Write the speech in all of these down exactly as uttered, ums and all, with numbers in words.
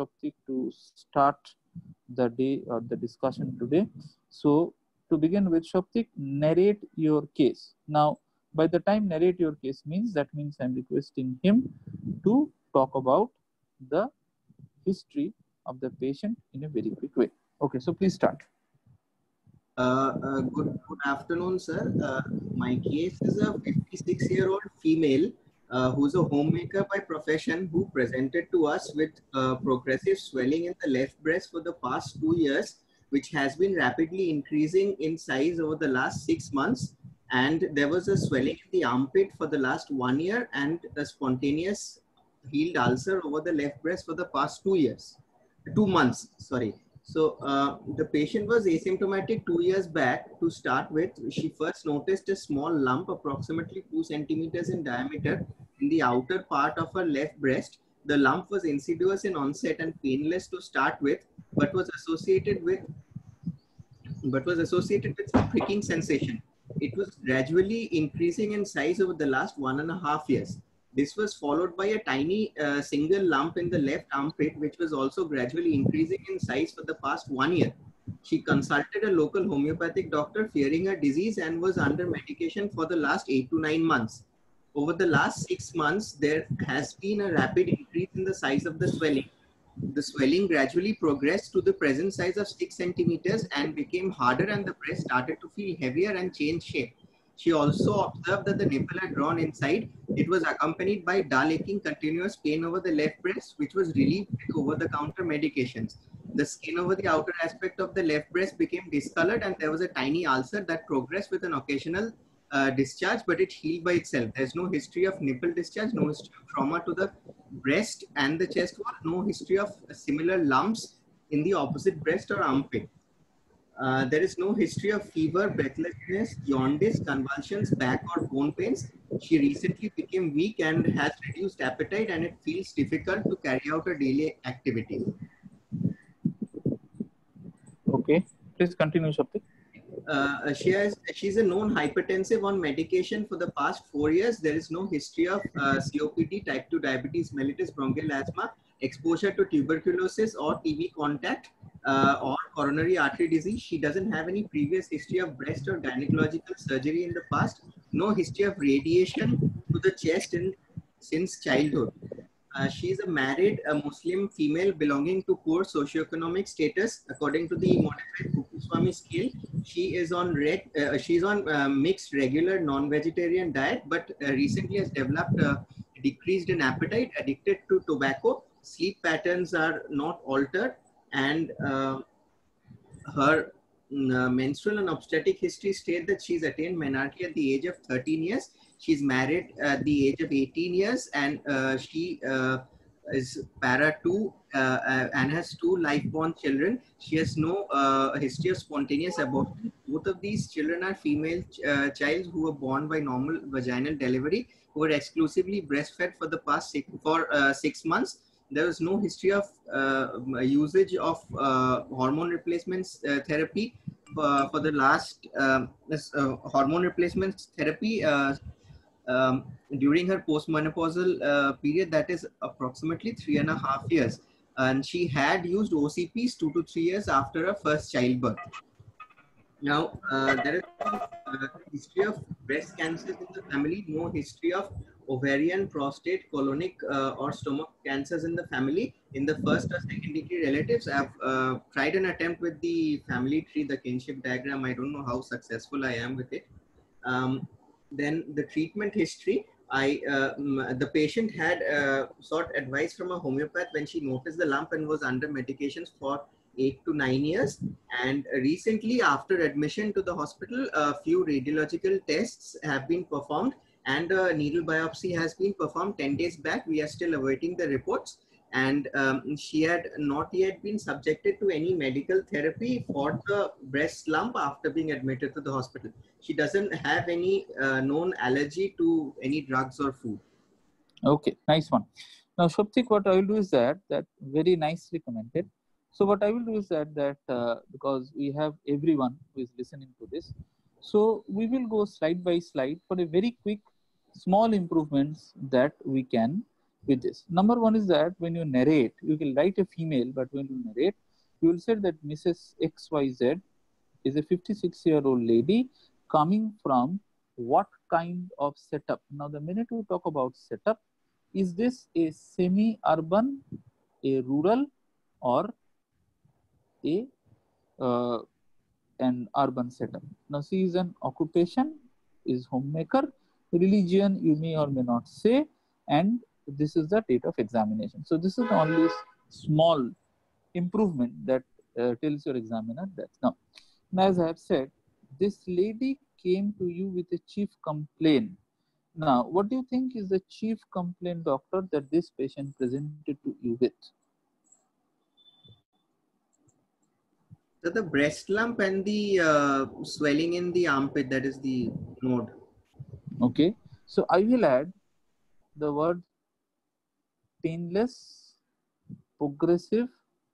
Shoptik to start the day or the discussion today. So to begin with, Shoptik, narrate your case. Now, by the time narrate your case means, that means I'm requesting him to talk about the history of the patient in a very quick way. Okay, so please start. Uh, uh, good, good afternoon, sir. Uh, my case is a fifty-six-year-old female uh, who's a homemaker by profession who presented to us with uh, progressive swelling in the left breast for the past two years, which has been rapidly increasing in size over the last six months. And there was a swelling in the armpit for the last one year and a spontaneous healed ulcer over the left breast for the past two years, two months, sorry. So uh, the patient was asymptomatic two years back to start with. She first noticed a small lump approximately two centimeters in diameter in the outer part of her left breast. The lump was insidious in onset and painless to start with, but was associated with but was associated with some pricking sensation. It was gradually increasing in size over the last one and a half years. This was followed by a tiny uh, single lump in the left armpit, which was also gradually increasing in size for the past one year. She consulted a local homeopathic doctor fearing her disease and was under medication for the last eight to nine months. Over the last six months, there has been a rapid increase in the size of the swelling. The swelling gradually progressed to the present size of six centimeters and became harder, and the breast started to feel heavier and change shape. She also observed that the nipple had drawn inside. It was accompanied by dull aching continuous pain over the left breast, which was relieved with over-the-counter medications. The skin over the outer aspect of the left breast became discolored, and there was a tiny ulcer that progressed with an occasional uh, discharge, but it healed by itself. There's no history of nipple discharge, no history of trauma to the breast and the chest wall, no history of similar lumps in the opposite breast or armpit. Uh, there is no history of fever, breathlessness, jaundice, convulsions, back or bone pains. She recently became weak and has reduced appetite, and it feels difficult to carry out her daily activities. Okay, please continue, Shoptik. Uh, she has, she's a known hypertensive on medication for the past four years. There is no history of uh, C O P D, type two diabetes, mellitus, bronchial asthma, exposure to tuberculosis or T B contact, uh, or coronary artery disease. She doesn't have any previous history of breast or gynecological surgery in the past. No history of radiation to the chest in, since childhood. Uh, she is a married a Muslim female belonging to poor socioeconomic status. According to the modified Kukuswami scale, she is on red, uh, she's on uh, mixed regular non-vegetarian diet, but uh, recently has developed a decreased in appetite, addicted to tobacco. Sleep patterns are not altered, and uh, her uh, menstrual and obstetric history state that she's attained menarche at the age of thirteen years. She's married at the age of eighteen years, and uh, she uh, is para two uh, uh, and has two life-born children. She has no uh, history of spontaneous abortion. Both of these children are female ch uh, child who were born by normal vaginal delivery, who were exclusively breastfed for the past six, for uh, six months. There was no history of uh, usage of uh, hormone replacement uh, therapy uh, for the last um, this, uh, hormone replacement therapy uh, um, during her postmenopausal uh, period, that is approximately three and a half years. And she had used O C Ps two to three years after her first childbirth. Now, uh, there is no uh, history of breast cancers in the family, no history of ovarian, prostate, colonic, uh, or stomach cancers in the family. In the first or second degree relatives, I've uh, tried an attempt with the family tree, the kinship diagram. I don't know how successful I am with it. Um, then the treatment history. I uh, the patient had uh, sought advice from a homeopath when she noticed the lump and was under medications for eight to nine years. And recently, after admission to the hospital, a few radiological tests have been performed, and a needle biopsy has been performed ten days back. We are still awaiting the reports. And um, she had not yet been subjected to any medical therapy for the breast lump after being admitted to the hospital. She doesn't have any uh, known allergy to any drugs or food. Okay, nice one. Now, Shoptik, what I will do is that, that very nicely commented. So what I will do is that, that uh, because we have everyone who is listening to this, so we will go slide by slide for a very quick, small improvements that we can with this. Number one is that when you narrate, you will write a female, but when you narrate, you will say that Missus X Y Z is a fifty-six year old lady coming from what kind of setup. Now, the minute we talk about setup, is this a semi-urban, a rural, or a uh, an urban setup? Now, she is an occupation, is homemaker, religion you may or may not say, and this is the date of examination. So this is the only small improvement that uh, tells your examiner that. Now, now, as I have said, this lady came to you with a chief complaint. Now, what do you think is the chief complaint, doctor, that this patient presented to you with? So the breast lump and the uh, swelling in the armpit, that is the node. Okay, so I will add the word painless, progressive,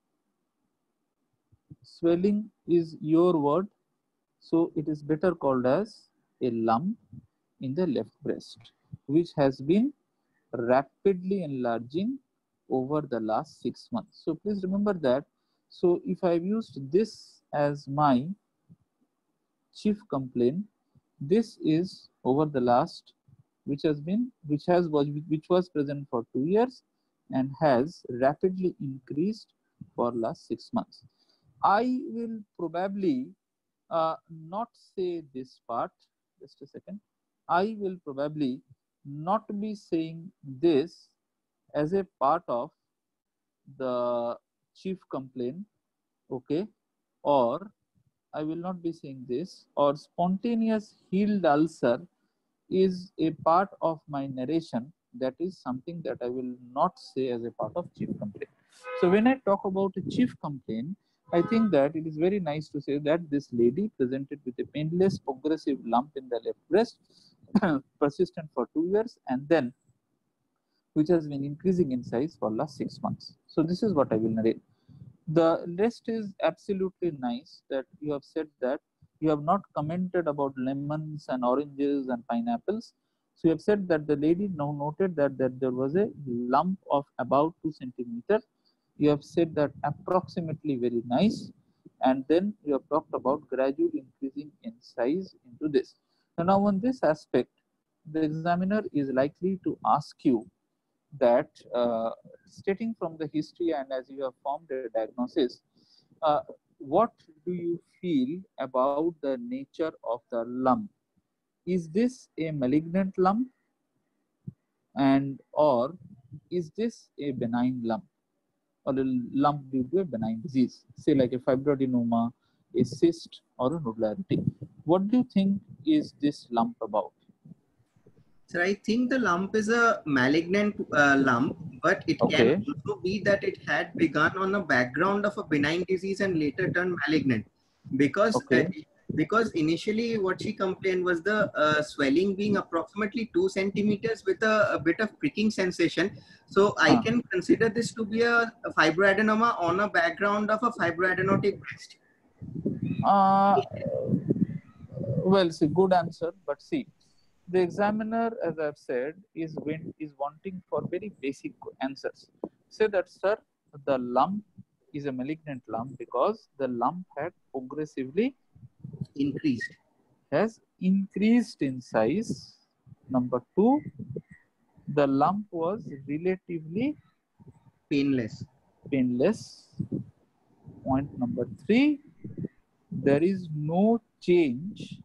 swelling is your word, so it is better called as a lump in the left breast, which has been rapidly enlarging over the last six months. So please remember that. So if I've used this as my chief complaint, this is over the last, which has been, which has was, which was present for two years and has rapidly increased for last six months. I will probably uh, not say this part. Just a second. I will probably not be saying this as a part of the chief complaint, okay, or I will not be saying this, or spontaneous healed ulcer is a part of my narration. That is something that I will not say as a part of chief complaint. So when I talk about a chief complaint, I think that it is very nice to say that this lady presented with a painless progressive lump in the left breast, persistent for two years, and then which has been increasing in size for last six months. So this is what I will narrate. The rest is absolutely nice that you have said that you have not commented about lemons and oranges and pineapples. So you have said that the lady now noted that, that there was a lump of about two centimeters. You have said that approximately very nice. And then you have talked about gradually increasing in size into this. So now on this aspect, the examiner is likely to ask you that uh, stating from the history and as you have formed a diagnosis, uh, what do you feel about the nature of the lump? Is this a malignant lump, and or is this a benign lump or a lump due to a benign disease, say like a fibroadenoma, a cyst, or a nodularity? What do you think is this lump about? So I think the lump is a malignant uh, lump, but it Okay. can also be that it had begun on a background of a benign disease and later turned malignant. Because Okay. uh, because initially what she complained was the uh, swelling being approximately two centimeters with a, a bit of pricking sensation. So I Huh. can consider this to be a, a fibroadenoma on a background of a fibroadenotic breast. Uh, well, see, good answer, but see, the examiner, as I've said, is win is wanting for very basic answers. Say that, sir, the lump is a malignant lump because the lump had progressively Increased. has increased in size. Number two, the lump was relatively Painless. painless. Point number three, there is no change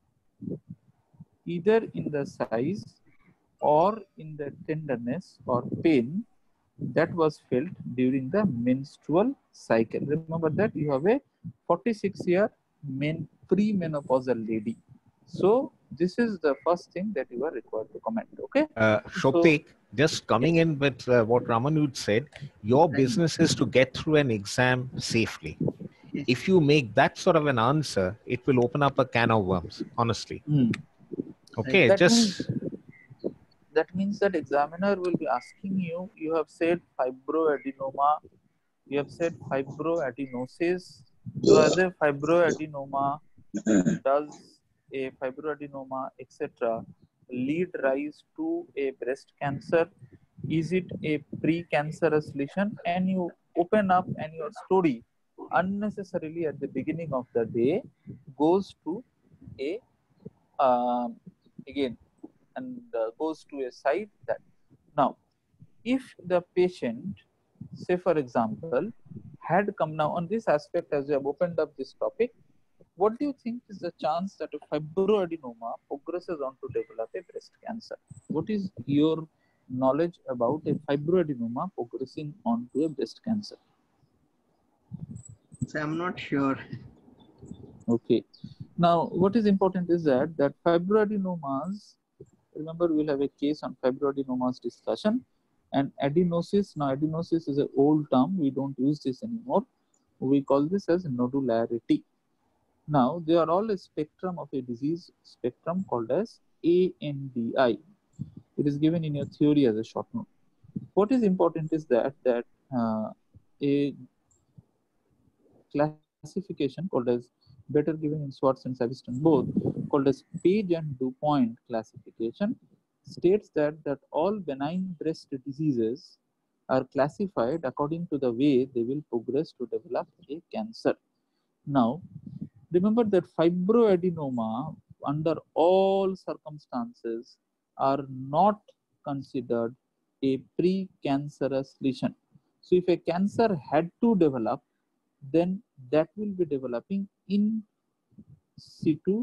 either in the size or in the tenderness or pain that was felt during the menstrual cycle. Remember that you have a forty-six year men premenopausal lady. So this is the first thing that you are required to comment. Okay. Uh, Shoptik, so, just coming yes. in with uh, what Ramanuj said, your business is to get through an exam safely. If you make that sort of an answer, it will open up a can of worms, honestly. Hmm. Okay, that just... Means, that means that examiner will be asking you, you have said fibroadenoma, you have said fibroadenosis. Does a fibroadenoma, does a fibroadenoma, et cetera, lead rise to a breast cancer? Is it a pre-cancerous lesion? And you open up and your story unnecessarily at the beginning of the day goes to a, um, again, and uh, goes to a side that. Now, if the patient, say for example, had come now on this aspect as we have opened up this topic, what do you think is the chance that a fibroadenoma progresses on to develop a breast cancer? What is your knowledge about a fibroadenoma progressing on to a breast cancer? So I'm not sure. Okay. Now, what is important is that that fibroadenomas, remember we'll have a case on fibroadenomas discussion, and adenosis. Now, adenosis is an old term. We don't use this anymore. We call this as nodularity. Now, they are all a spectrum of a disease spectrum called as A N D I. It is given in your theory as a short note. What is important is that that uh, a classification called as, better given in Swartz and Savistton both, called as Page and DuPont classification, states that that all benign breast diseases are classified according to the way they will progress to develop a cancer. Now, remember that fibroadenoma under all circumstances are not considered a pre-cancerous lesion. So if a cancer had to develop, then that will be developing in situ,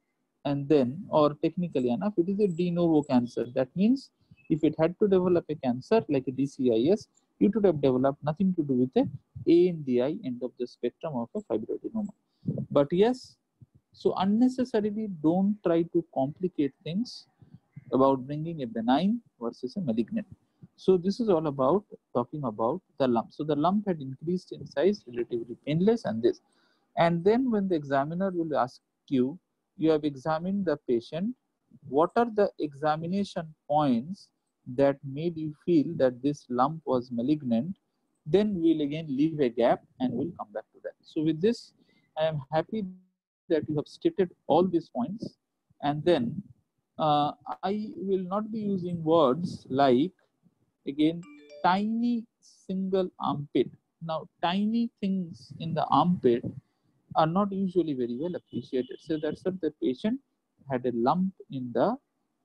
and then, or technically enough, it is a de novo cancer. That means if it had to develop a cancer like a D C I S, it would have developed nothing to do with the A N D I end of the spectrum of a fibroadenoma. But yes, so unnecessarily don't try to complicate things about bringing a benign versus a malignant. So this is all about talking about the lump. So the lump had increased in size, relatively painless, and this. And then when the examiner will ask you, you have examined the patient, what are the examination points that made you feel that this lump was malignant? Then we'll again leave a gap and we'll come back to that. So with this, I am happy that you have stated all these points. And then uh, I will not be using words like, again, tiny single armpit. Now, tiny things in the armpit are not usually very well appreciated. So that's what the patient had a lump in the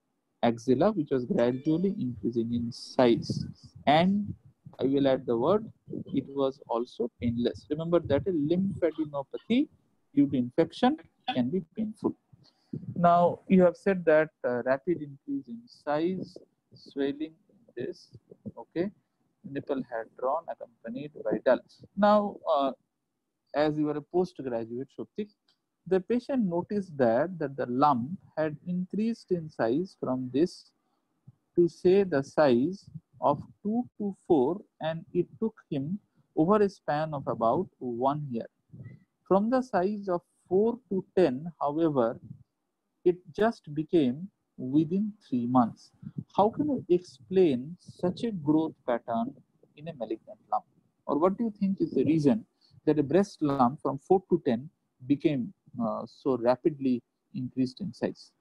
axilla, which was gradually increasing in size. And I will add the word, it was also painless. Remember that a lymphadenopathy due to infection can be painful. Now, you have said that uh, rapid increase in size, swelling in this, okay, nipple had drawn accompanied by dull. Now, uh, as you were a postgraduate, Shoptik, the patient noticed that, that the lump had increased in size from this to say the size of two to four, and it took him over a span of about one year. From the size of four to ten, however, it just became within three months. How can you explain such a growth pattern in a malignant lump? Or what do you think is the reason that a breast lump from four to ten became uh, so rapidly increased in size?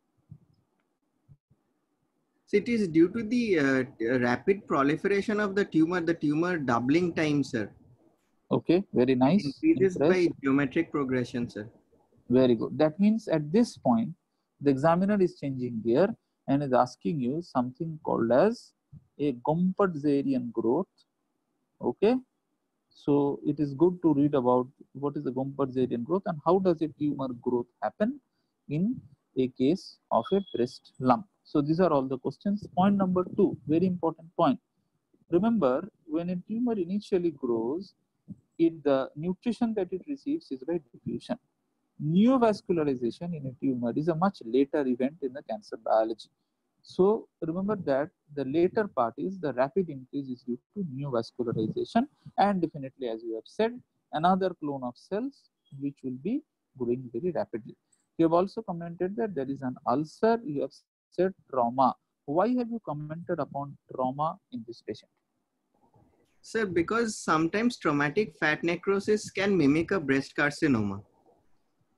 So it is due to the uh, rapid proliferation of the tumor, the tumor doubling time, sir. Okay, very nice. Increases Impressed. by geometric progression, sir. Very good. That means at this point, the examiner is changing gear and is asking you something called as a Gompertzian growth. Okay. So it is good to read about what is the Gompertzian growth and how does a tumor growth happen in a case of a breast lump. So these are all the questions. Point number two, very important point. Remember, when a tumor initially grows, it, the nutrition that it receives is by diffusion. Neovascularization in a tumor is a much later event in the cancer biology. So remember that the later part is the rapid increase is due to neovascularization, and definitely, as you have said, another clone of cells which will be growing very rapidly. You have also commented that there is an ulcer. You have said trauma. Why have you commented upon trauma in this patient? Sir, because sometimes traumatic fat necrosis can mimic a breast carcinoma.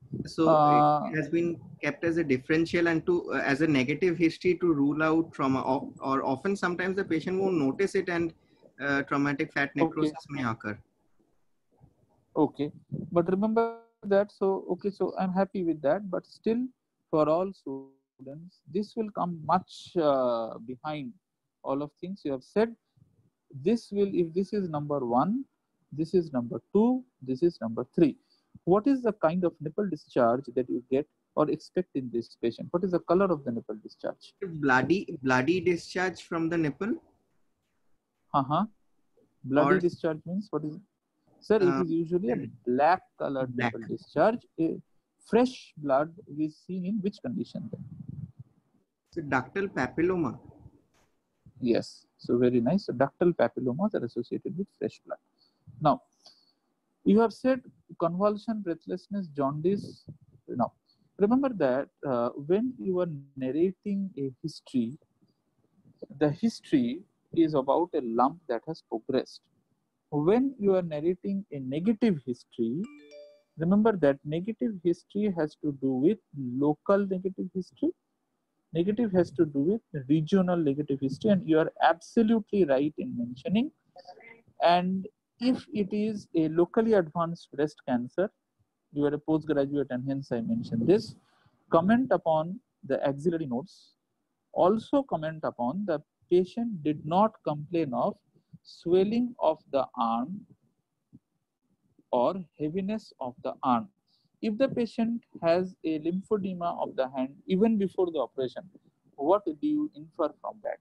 So Uh, it has been kept as a differential and to uh, as a negative history to rule out trauma, or, or often sometimes the patient won't notice it and uh, traumatic fat okay, necrosis may occur. okay. But remember that. So, okay, so I'm happy with that. But still, for all students, this will come much uh, behind all of things you have said. This will, if this is number one, this is number two, this is number three. What is the kind of nipple discharge that you get or expect in this patient? What is the color of the nipple discharge? Bloody, bloody discharge from the nipple, Uh-huh. Bloody or discharge means what is it? Sir, it is um, usually a black colored black. nipple discharge. A fresh blood is seen in which condition then? So ductal papilloma. Yes. So very nice. So ductal papillomas are associated with fresh blood. Now, you have said convulsion, breathlessness, jaundice. Now, remember that uh, when you are narrating a history, the history is about a lump that has progressed. When you are narrating a negative history, remember that negative history has to do with local negative history. Negative has to do with regional negative history, and you are absolutely right in mentioning. And if it is a locally advanced breast cancer, you are a postgraduate and hence I mentioned this, comment upon the axillary nodes. Also comment upon the patient did not complain of swelling of the arm or heaviness of the arm. If the patient has a lymphedema of the hand even before the operation, what do you infer from that?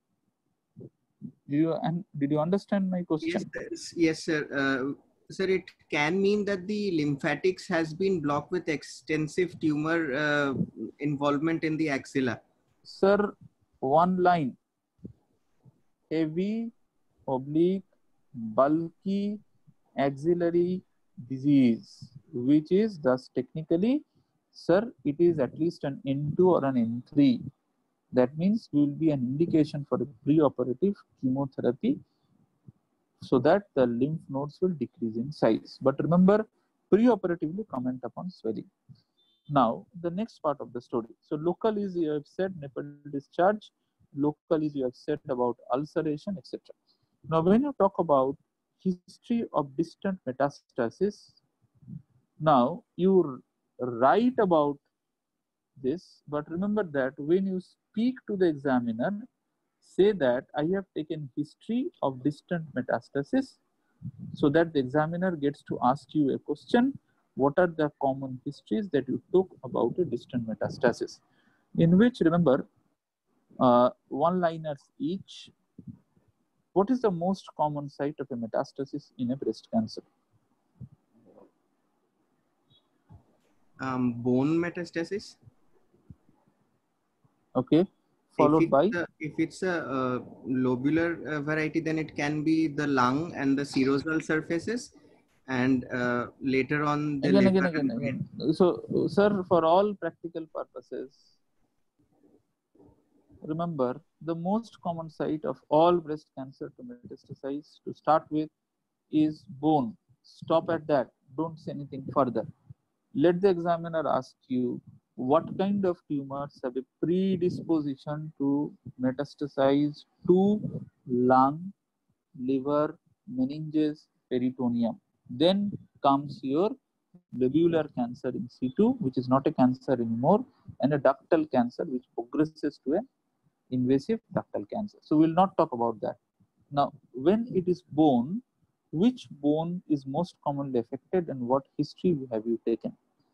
Do you, and did you understand my question? Yes, yes, sir. Uh, sir, it can mean that the lymphatics has been blocked with extensive tumor uh, involvement in the axilla. Sir, one line. Heavy, oblique, bulky, axillary disease, which is thus technically, sir, it is at least an N two or an N three. That means will be an indication for a preoperative chemotherapy so that the lymph nodes will decrease in size. But remember, preoperatively comment upon swelling. Now, the next part of the story. So, local is you have said nipple discharge, local is you have said about ulceration, et cetera. Now, when you talk about history of distant metastasis, now you write about this, but remember that when you speak to the examiner, say that I have taken history of distant metastasis, so that the examiner gets to ask you a question: what are the common histories that you took about a distant metastasis? In which, remember, uh, one liners each. What is the most common site of a metastasis in a breast cancer? Um, bone metastasis. Okay, followed if by? it's a, if it's a uh, lobular uh, variety, then it can be the lung and the serosal surfaces, and uh, later on the Again, liver again, again, and brain. again. So, sir, for all practical purposes, remember the most common site of all breast cancer to metastasize to start with is bone. Stop at that. Don't say anything further. Let the examiner ask you what kind of tumors have a predisposition to metastasize to lung, liver, meninges, peritoneum. Then comes your lobular cancer in situ, which is not a cancer anymore, and a ductal cancer, which progresses to an invasive ductal cancer. So we'll not talk about that. Now, when it is bone, which bone is most commonly affected and what history have you taken?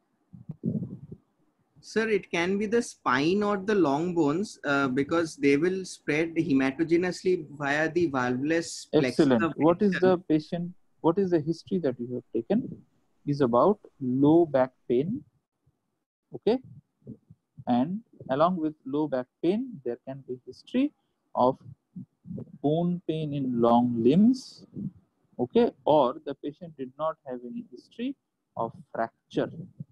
Sir, it can be the spine or the long bones uh, because they will spread hematogenously via the valvulus plexus Excellent. of What is the Henson. patient, what is the history that you have taken? Is about low back pain. Okay. And along with low back pain, there can be history of bone pain in long limbs. Okay. Or the patient did not have any history of fracture.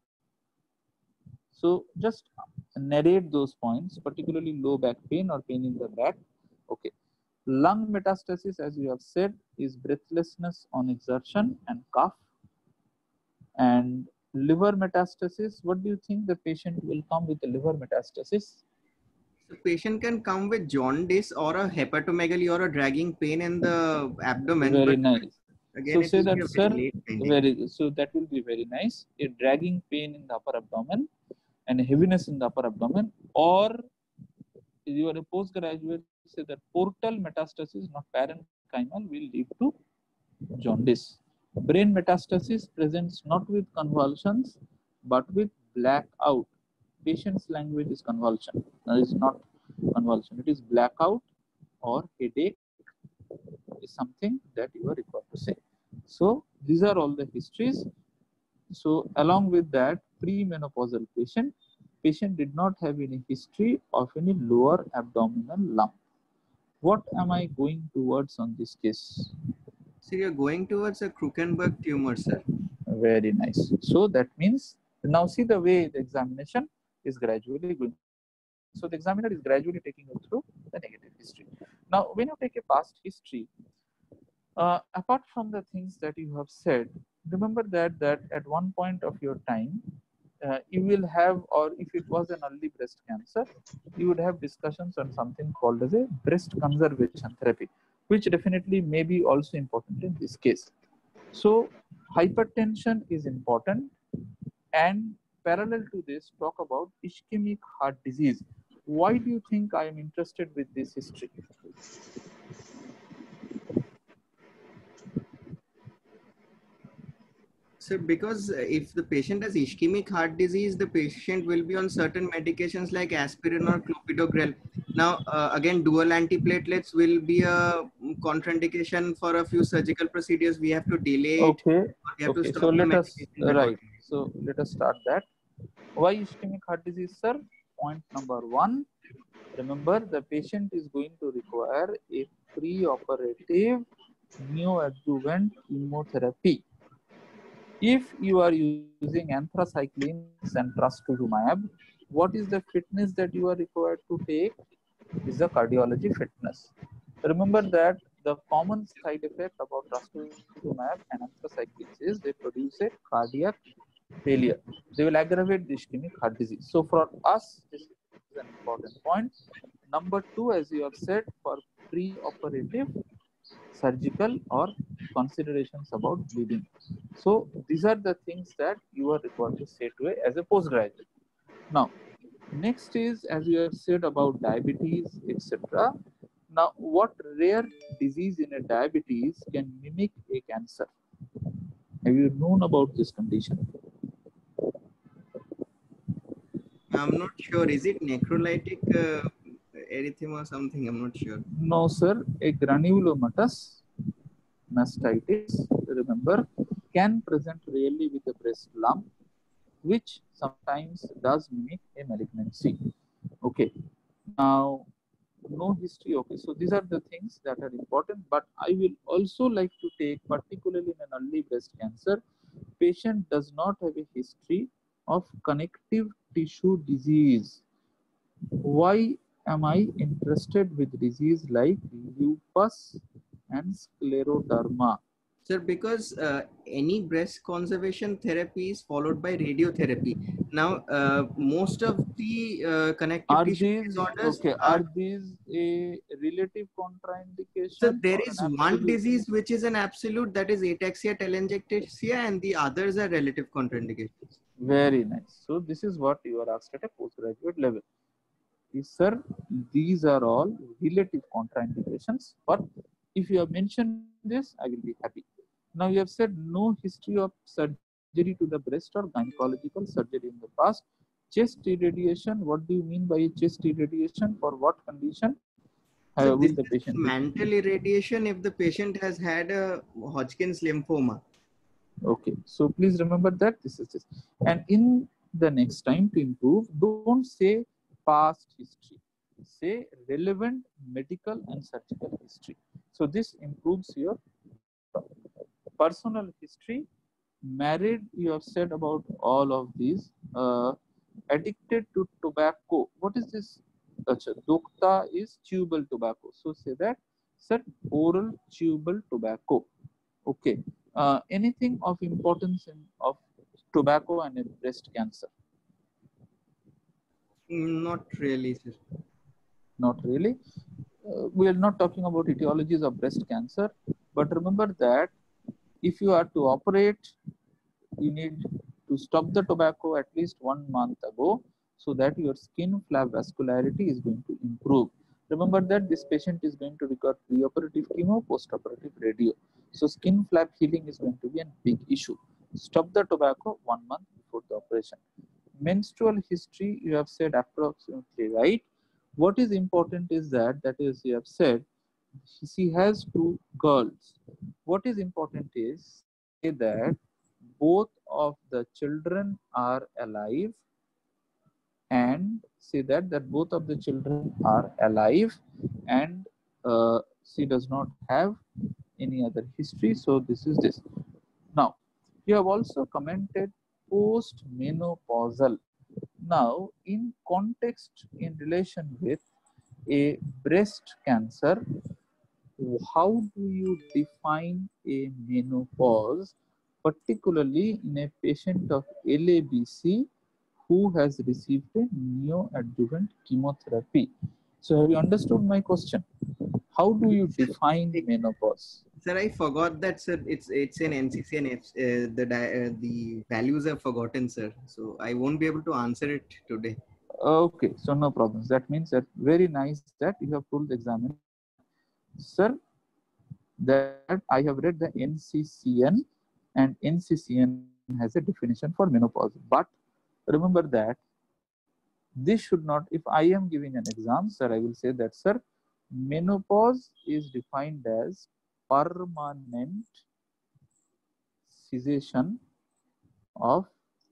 So just narrate those points, particularly low back pain or pain in the back. Okay. Lung metastasis, as you have said, is breathlessness on exertion and cough. And Liver metastasis, what do you think the patient will come with a liver metastasis? The patient can come with jaundice or a hepatomegaly or a dragging pain in the abdomen. Very But nice. again, So it say will be that, a sir, very late finding. very good. So that will be very nice. A dragging pain in the upper abdomen and heaviness in the upper abdomen, or you are a postgraduate, say that portal metastasis, not parenchymal, will lead to jaundice. Brain metastasis presents not with convulsions but with blackout. Patient's language is convulsion. That is not convulsion. It is blackout or headache is something that you are required to say. So these are all the histories. So along with that, premenopausal patient, patient did not have any history of any lower abdominal lump. What am I going towards on this case? So you're going towards a Krukenberg tumor, sir. Very nice. So that means now see the way the examination is gradually going. So the examiner is gradually taking you through the negative history. Now, when you take a past history, uh, apart from the things that you have said, remember that that at one point of your time, uh, you will have, or if it was an early breast cancer, you would have discussions on something called as a breast conservation therapy, which definitely may be also important in this case. So hypertension is important, and parallel to this, talk about ischemic heart disease. Why do you think I am interested with this history? So because if the patient has ischemic heart disease, the patient will be on certain medications like aspirin or clopidogrel. Now, uh, again, dual antiplatelets will be a contraindication for a few surgical procedures. We have to delay it. Okay. We have Okay. to stop So the let us medication right. accordingly. So let us start that. Why ischemic heart disease, sir? Point number one. Remember, the patient is going to require a pre-operative neoadjuvant chemotherapy. If you are using anthracyclines and trastuzumab, what is the fitness that you are required to take? Is the cardiology fitness. Remember that the common side effect about trastuzumab and anthracyclines is they produce a cardiac failure. They will aggravate the ischemic heart disease. So for us, this is an important point. Number two, as you have said, for pre-operative surgical or considerations about bleeding. So these are the things that you are required to say to a as a postgraduate. Now, next is, as you have said about diabetes, et cetera. Now, what rare disease in a diabetes can mimic a cancer? Have you known about this condition? I'm not sure. Is it necrolytic uh, erythema or something? I'm not sure. No, sir. A granulomatous mastitis, remember, can present rarely with a breast lump, which sometimes does mimic a malignancy. Okay. Now, no history. Okay. So these are the things that are important. But I will also like to take, particularly in an early breast cancer, patient does not have a history of connective tissue disease. Why am I interested with disease like lupus and scleroderma? Sir, because uh, any breast conservation therapy is followed by radiotherapy. Now, uh, most of the uh, connective Are tissue these disorders okay? are. Are these a relative So contraindication there or an is one absolute? disease which is an absolute, that is ataxia telangiectasia, and the others are relative contraindications. Very nice. So this is what you are asked at a postgraduate level. Yes, sir, these are all relative contraindications. But if you have mentioned this, I will be happy. Now you have said no history of surgery to the breast or gynecological surgery in the past. Chest irradiation. What do you mean by chest irradiation? For what condition So uh, this will the is patient be? mantle irradiation if the patient has had a Hodgkin's lymphoma. Okay, so please remember that this is this. And in the next time to improve, don't say past history, say relevant medical and surgical history. So this improves your personal history. Married, you have said about all of these. Uh, addicted to tobacco. What is this? Achha, Dokta is chewable tobacco. So say that, sir, oral chewable tobacco. Okay. Uh, anything of importance in of tobacco and a breast cancer? Not really, sir. Not really. Uh, we are not talking about etiologies of breast cancer, but remember that if you are to operate, you need to stop the tobacco at least one month ago, so that your skin flap vascularity is going to improve. Remember that this patient is going to require preoperative chemo, postoperative radio. So skin flap healing is going to be a big issue. Stop the tobacco one month before the operation. Menstrual history, you have said approximately right. What is important is that, that is, you have said she has two girls. What is important is that both of the children are alive, and say that that both of the children are alive, and uh, she does not have any other history. So this is this. Now you have also commented post-menopausal. Now in context, in relation with a breast cancer, how do you define a menopause, particularly in a patient of L A B C who has received a neoadjuvant chemotherapy? So have you understood my question? How do you define menopause? Sir, I forgot that, sir. It's it's in N C C N. Uh, the uh, the values are forgotten, sir. So I won't be able to answer it today. Okay, so no problems. That means that very nice that you have told the examiner, sir, that I have read the N C C N, and N C C N has a definition for menopause. But remember that this should not, if I am giving an exam, sir, I will say that, sir, menopause is defined as permanent cessation of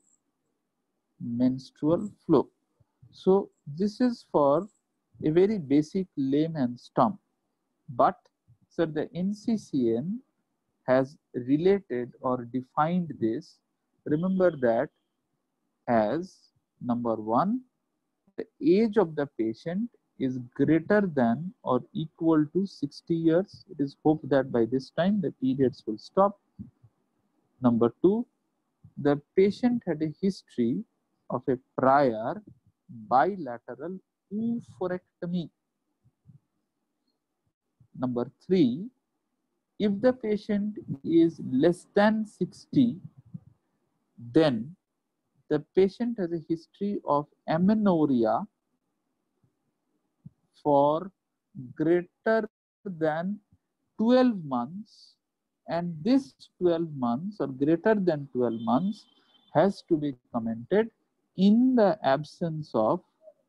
menstrual flow. So this is for a very basic layman's term. But sir, the N C C N has related or defined this. Remember that as number one, the age of the patient is greater than or equal to sixty years. It is hoped that by this time the periods will stop. Number two, the patient had a history of a prior bilateral oophorectomy. Number three, if the patient is less than sixty, then the patient has a history of amenorrhea for greater than twelve months, and this twelve months or greater than twelve months has to be commented in the absence of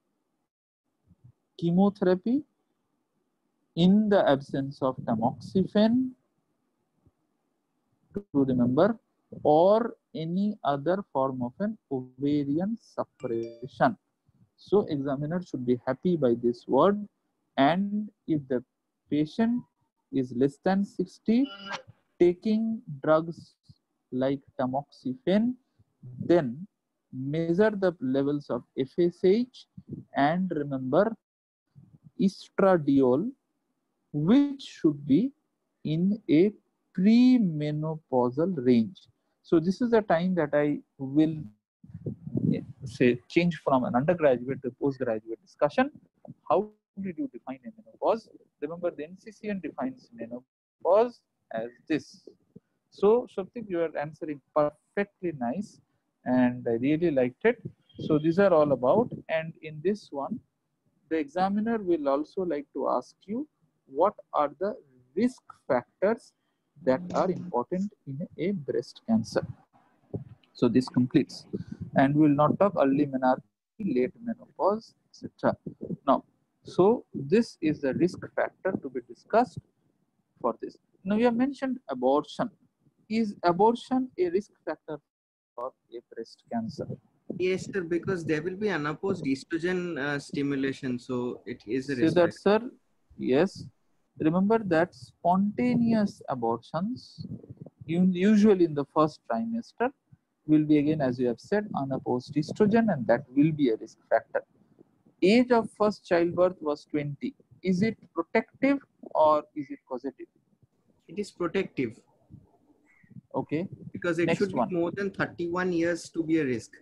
chemotherapy, in the absence of tamoxifen, to remember, or any other form of an ovarian suppression. So examiner should be happy by this word. And if the patient is less than sixty, taking drugs like tamoxifen, then measure the levels of F S H and remember estradiol, which should be in a premenopausal range. So this is the time that I will say change from an undergraduate to postgraduate discussion. How did you define a menopause? Remember, the N C C N defines menopause as this. So Shoptik, you are answering perfectly nice, and I really liked it. So these are all about, and in this one, the examiner will also like to ask you what are the risk factors that are important in a breast cancer. So this completes, and we will not talk early menarche, late menopause, et cetera. Now, so this is the risk factor to be discussed for this. Now you have mentioned abortion. Is abortion a risk factor for a breast cancer? Yes, sir, because there will be unopposed estrogen uh, stimulation, so it is a Say risk that, factor. sir. Yes. Remember that spontaneous abortions, usually in the first trimester, will be again, as you have said, unopposed estrogen, and that will be a risk factor. Age of first childbirth was twenty. Is it protective or is it causative? It is protective. Okay. Because it Next should one. be more than thirty-one years to be a risk.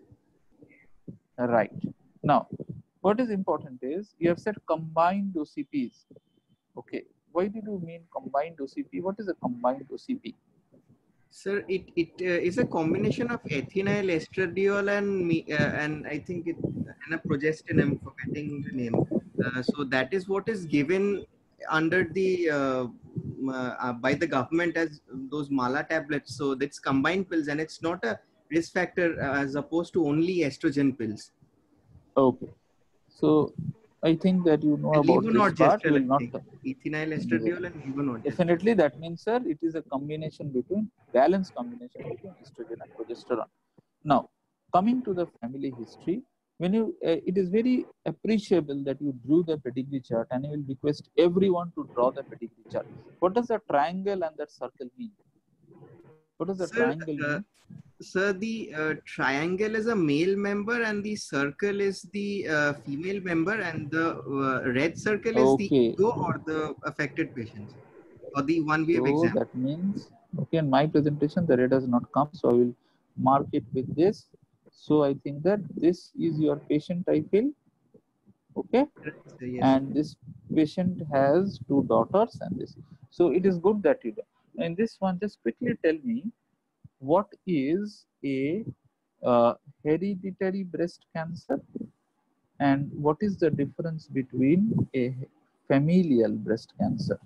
Right. Now, what is important is you have said combined O C Ps. Okay. Why did you mean combined O C P? What is a combined O C P? Sir, it it uh, is a combination of ethinyl estradiol and me, uh, and I think it and a progestin. I'm forgetting the name. Uh, so that is what is given under the uh, uh, uh, by the government as those Mala tablets. So that's combined pills, and it's not a risk factor uh, as opposed to only estrogen pills. Okay. So I think that you know And about this part. levonorgestrel, Will I not think. Ethinyl estradiol and levonorgestrel. definitely that means, sir, it is a combination between balanced combination between estrogen and progesterone. Now, coming to the family history, when you uh, it is very appreciable that you drew the pedigree chart, and I will request everyone to draw the pedigree chart. What does the triangle and that circle mean? What does the Sir, triangle uh, mean? Sir, the uh, triangle is a male member and the circle is the uh, female member, and the uh, red circle is the Okay. ego or the affected patients or the one we have So examined. that means, okay, in my presentation, the red has not come. So I will mark it with this. So I think that this is your patient, I feel. Okay. So, yes. And this patient has two daughters and this. So it is good that you do. In this one, just quickly tell me what is a uh, hereditary breast cancer and what is the difference between a familial breast cancer.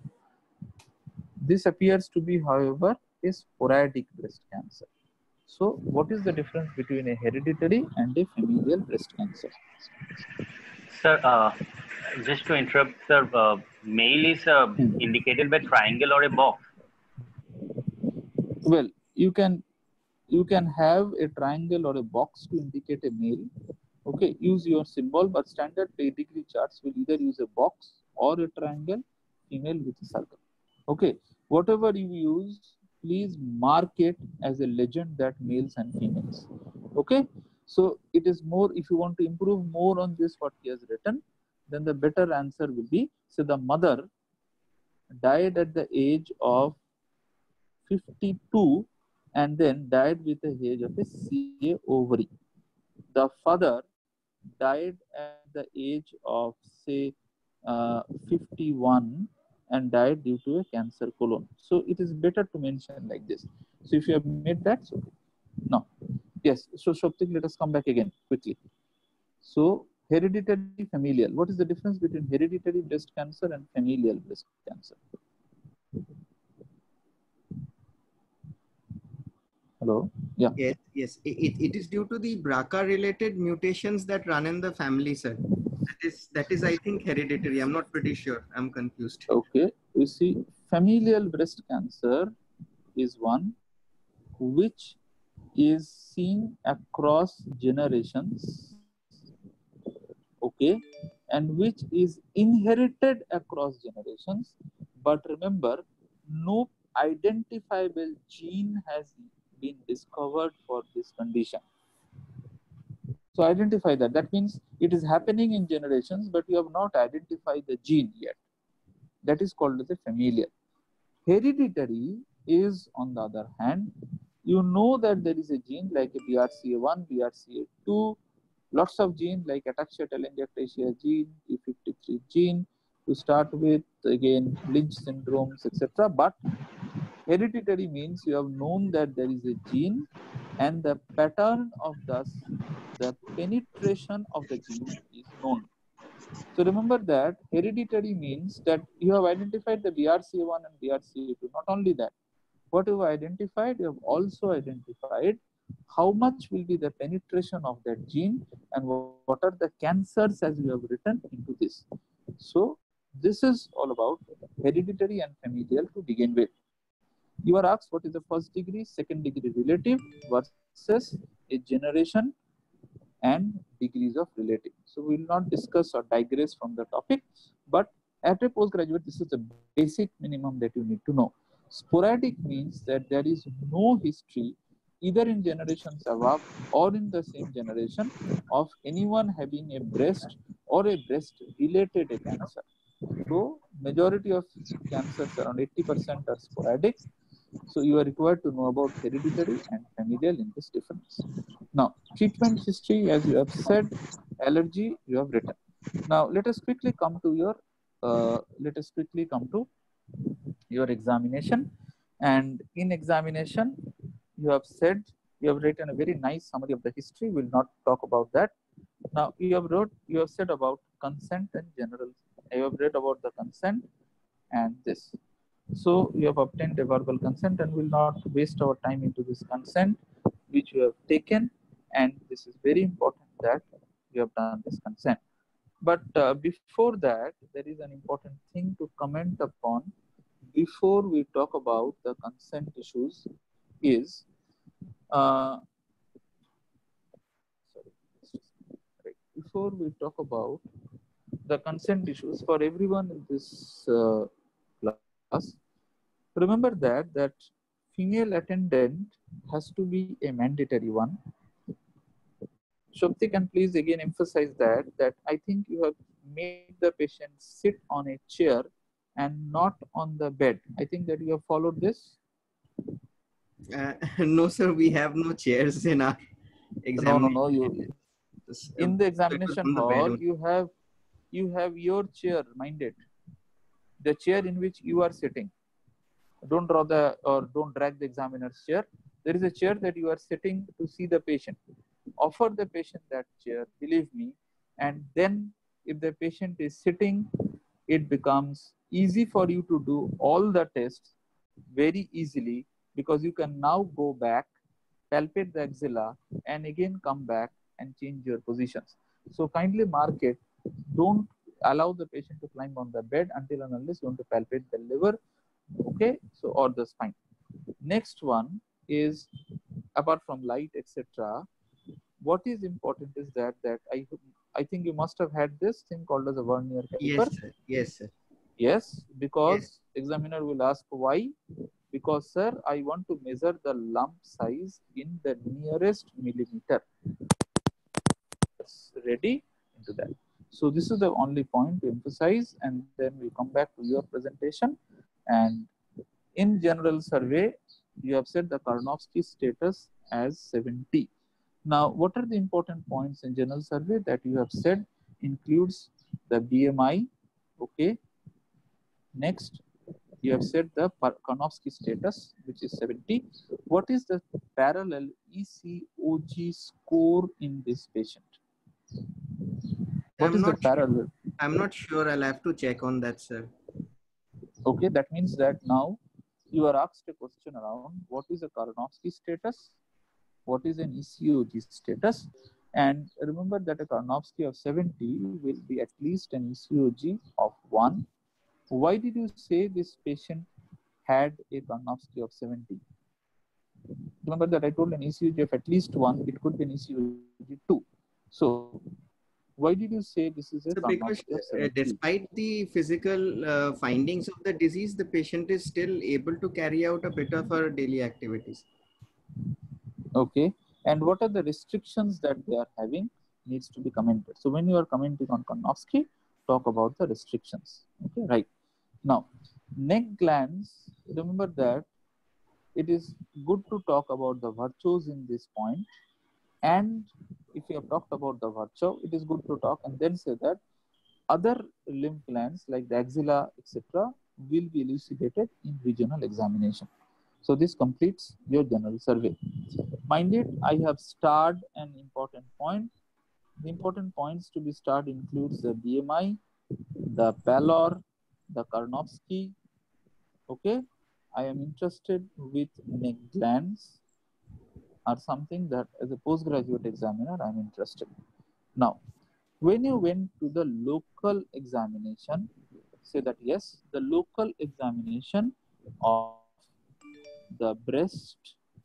This appears to be, however, a sporadic breast cancer. So what is the difference between a hereditary and a familial breast cancer? Sir, uh, just to interrupt, sir, uh, male is uh, Hmm. indicated by triangle or a box. Well, you can you can have a triangle or a box to indicate a male. Okay, use your symbol, but standard pedigree charts will either use a box or a triangle, female with a circle. Okay, whatever you use, please mark it as a legend that males and females. Okay, so it is more, if you want to improve more on this, what he has written, then the better answer will be, so the mother died at the age of fifty-two and then died with the age of a C A ovary. The father died at the age of, say, uh, fifty-one and died due to a cancer colon. So it is better to mention like this. So if you have made that, so no. Yes, so Shoptik, let us come back again quickly. So hereditary familial. What is the difference between hereditary breast cancer and familial breast cancer? Hello? Yeah. Yes, yes. It, it, it is due to the B R C A related mutations that run in the family, sir. That is, that is, I think, hereditary. I'm not pretty sure. I'm confused. Okay. You see, familial breast cancer is one which is seen across generations, okay, and which is inherited across generations. But remember, no identifiable gene has been discovered for this condition. So identify that. That means it is happening in generations, but you have not identified the gene yet. That is called as a familial. Hereditary is, on the other hand, you know that there is a gene like a B R C A one, B R C A two, lots of genes like ataxia telangiectasia gene, P fifty-three gene to start with, again Lynch syndromes, et cetera. But hereditary means you have known that there is a gene and the pattern of thus the penetration of the gene is known. So remember that hereditary means that you have identified the B R C A one and B R C A two. Not only that, what you have identified, you have also identified how much will be the penetration of that gene and what are the cancers as you have written into this. So this is all about hereditary and familial to begin with. You are asked what is the first degree, second degree relative versus a generation and degrees of relative. So we will not discuss or digress from the topic, but at a postgraduate, this is the basic minimum that you need to know. Sporadic means that there is no history either in generations above or in the same generation of anyone having a breast or a breast related cancer. So majority of cancers, around eighty percent, are sporadic. So you are required to know about hereditary and familial in this difference. Now, treatment history, as you have said, allergy, you have written. Now, let us quickly come to your, uh, let us quickly come to your examination. And in examination, you have said, you have written a very nice summary of the history. We'll not talk about that. Now, you have wrote, you have said about consent and general. You have read about the consent and this. So you have obtained a verbal consent, and will not waste our time into this consent which you have taken. And this is very important that you have done this consent. But uh, before that, there is an important thing to comment upon before we talk about the consent issues is uh, sorry, right. Before we talk about the consent issues for everyone in this uh, class, remember that that female attendant has to be a mandatory one. Shopti can please again emphasize that that I think you have made the patient sit on a chair and not on the bed. I think that you have followed this. Uh, no, sir, we have no chairs in our No, no, examination. no. You in the examination hall, you have you have your chair minded, the chair in which you are sitting. Don't draw the or don't drag the examiner's chair. There is a chair that you are sitting to see the patient. Offer the patient that chair, believe me, and then if the patient is sitting, it becomes easy for you to do all the tests very easily, because you can now go back, palpate the axilla, and again come back and change your positions. So kindly mark it. Don't allow the patient to climb on the bed until and unless you want to palpate the liver, okay, so or the spine. Next one is, apart from light, etc., what is important is that that I I think you must have had this thing called as a vernier caliper. Yes, sir. Yes, sir. Yes, because Yes. examiner will ask why. Because, sir, I want to measure the lump size in the nearest millimeter. Ready into that. So this is the only point to emphasize, and then we come back to your presentation. And in general survey, you have said the Karnofsky status as seventy. Now, what are the important points in general survey that you have said includes the B M I, okay. Next, you have said the Karnofsky status, which is seventy. What is the parallel E C O G score in this patient? What I'm is the not parallel? Sure. I'm not sure. I'll have to check on that, sir. Okay, that means that now you are asked a question around what is a Karnofsky status, what is an E C O G status, and remember that a Karnofsky of seventy will be at least an E C O G of one. Why did you say this patient had a Karnofsky of seventy? Remember that I told an E C O G of at least one, it could be an E C O G two. So why did you say this is a So because Karnofsky of uh, seventy? despite the physical uh, findings of the disease, the patient is still able to carry out a bit of her daily activities. Okay, and what are the restrictions that they are having needs to be commented. So when you are commenting on Karnofsky, talk about the restrictions. Okay, right. Now, neck glands, remember that it is good to talk about the virtues in this point. And if you have talked about the virtue, it is good to talk and then say that other lymph glands like the axilla, et cetera, will be elucidated in regional examination. So this completes your general survey. Mind it, I have starred an important point. The important points to be starred includes the B M I, the pallor, the Karnofsky. Okay, I am interested with neck glands or something that as a postgraduate examiner I am interested. Now, when you went to the local examination, say that yes, the local examination of the breast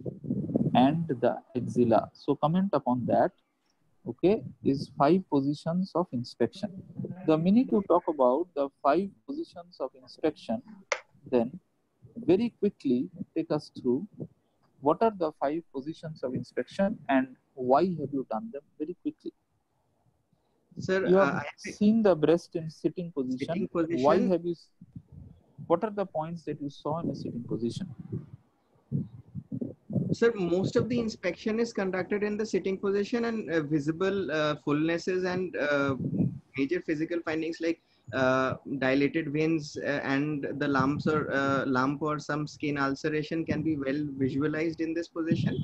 and the axilla. So comment upon that. Okay, is five positions of inspection. The minute you talk about the five positions of inspection, then very quickly take us through what are the five positions of inspection and why have you done them very quickly. Sir, You have uh, I seen the breast in sitting position. Sitting position. Why have you, what are the points that you saw in a sitting position? Sir, most of the inspection is conducted in the sitting position, and uh, visible uh, fullnesses and uh, major physical findings like uh, dilated veins uh, and the lumps or uh, lump or some skin ulceration can be well visualized in this position.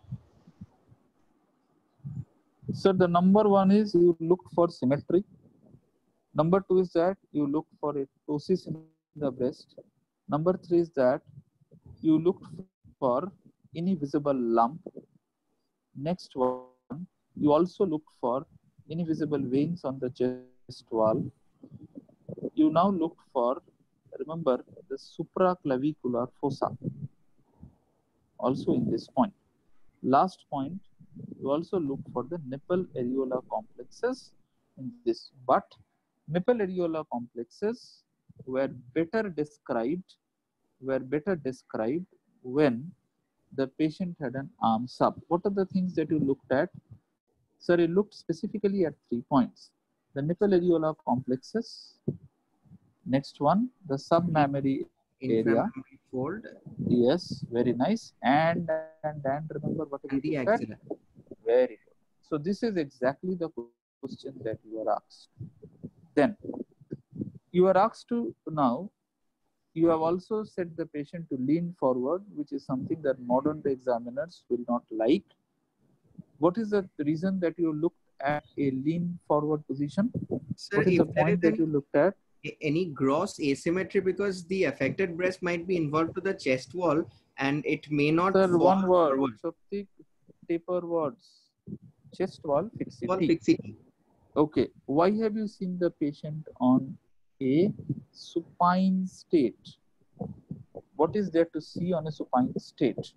So the number one is you look for symmetry. Number two is that you look for a ptosis in the breast. Number three is that you look for any visible lump. Next one, you also look for any visible veins on the chest wall. You now look for, remember, the supraclavicular fossa also in this point. Last point, you also look for the nipple areola complexes in this, but nipple areola complexes were better described were better described when the patient had an arm sub. What are the things that you looked at? Sir, you looked specifically at three points. The nipple areola complexes. Next one, the submammary area. Inframammary fold. Yes, very nice. And and and remember what And we the looked at? axilla. Very good. So this is exactly the question that you are asked. Then you are asked to now. You have also set the patient to lean forward, which is something that modern day examiners will not like. What is the reason that you looked at a lean forward position? Sir, What is if the there point is that any, you looked at? any gross asymmetry, because the affected breast might be involved to the chest wall and it may not Sir, fall one word, forward. Shoptik, taper words. Chest wall fixity. Wall fixity. Okay, why have you seen the patient on a supine state? What is there to see on a supine state?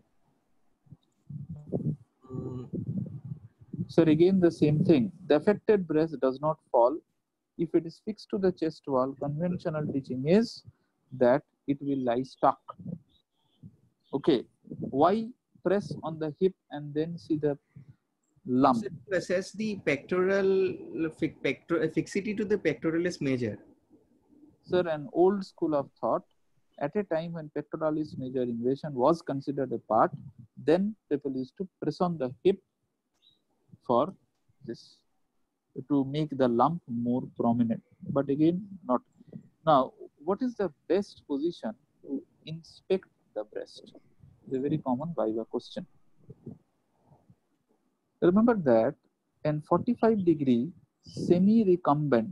Mm. So again, the same thing. The affected breast does not fall. If it is fixed to the chest wall, conventional teaching is that it will lie stuck. Okay, why press on the hip and then see the lump? To assess the pectoral pector, fixity to the pectoralis major. Sir, an old school of thought, at a time when pectoralis major invasion was considered a part, then people used to press on the hip for this, to make the lump more prominent. But again, not. Now, what is the best position to inspect the breast? It's a very common Viva question. Remember that an forty-five degree semi-recumbent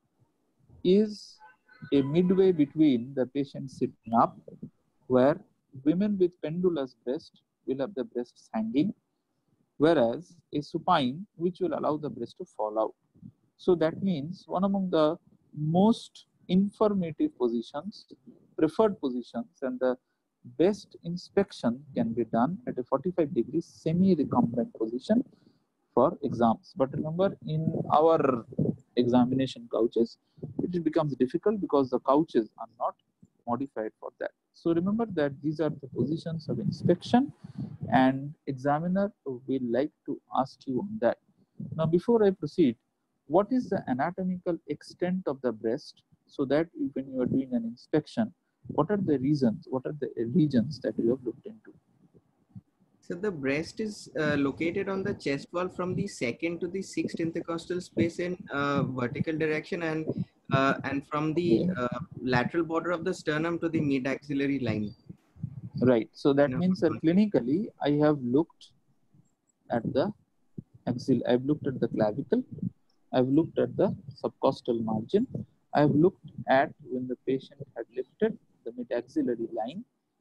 is a midway between the patient sitting up, where women with pendulous breast will have the breasts hanging, whereas a supine, which will allow the breast to fall out. So that means one among the most informative positions, preferred positions, and the best inspection can be done at a forty-five degree semi-recumbent position for exams. But remember, in our examination couches, it becomes difficult because the couches are not modified for that. So remember that these are the positions of inspection, and examiner will like to ask you on that. Now, before I proceed, what is the anatomical extent of the breast, so that when you are doing an inspection, what are the reasons, what are the regions that you have looked into? So the breast is uh, located on the chest wall from the second to the sixth intercostal space in uh, vertical direction, and uh, and from the uh, lateral border of the sternum to the mid-axillary line. Right. So that No, means that clinically, I have looked at the axil. I've looked at the clavicle. I've looked at the subcostal margin. I've looked at when the patient had lifted the mid-axillary line,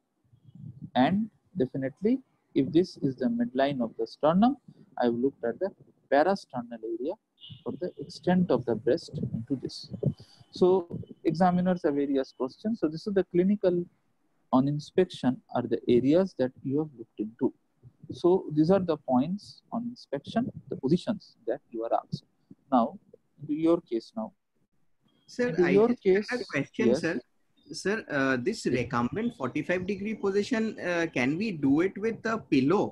and definitely, if this is the midline of the sternum, I've looked at the parasternal area for the extent of the breast into this. So examiners have various questions. So this is the clinical on inspection are the areas that you have looked into. So these are the points on inspection, the positions that you are asked. Now, into your case now. Sir, Into I your just case, had a question, yes. sir. Sir, uh, this recumbent forty-five degree position, uh, can we do it with a pillow,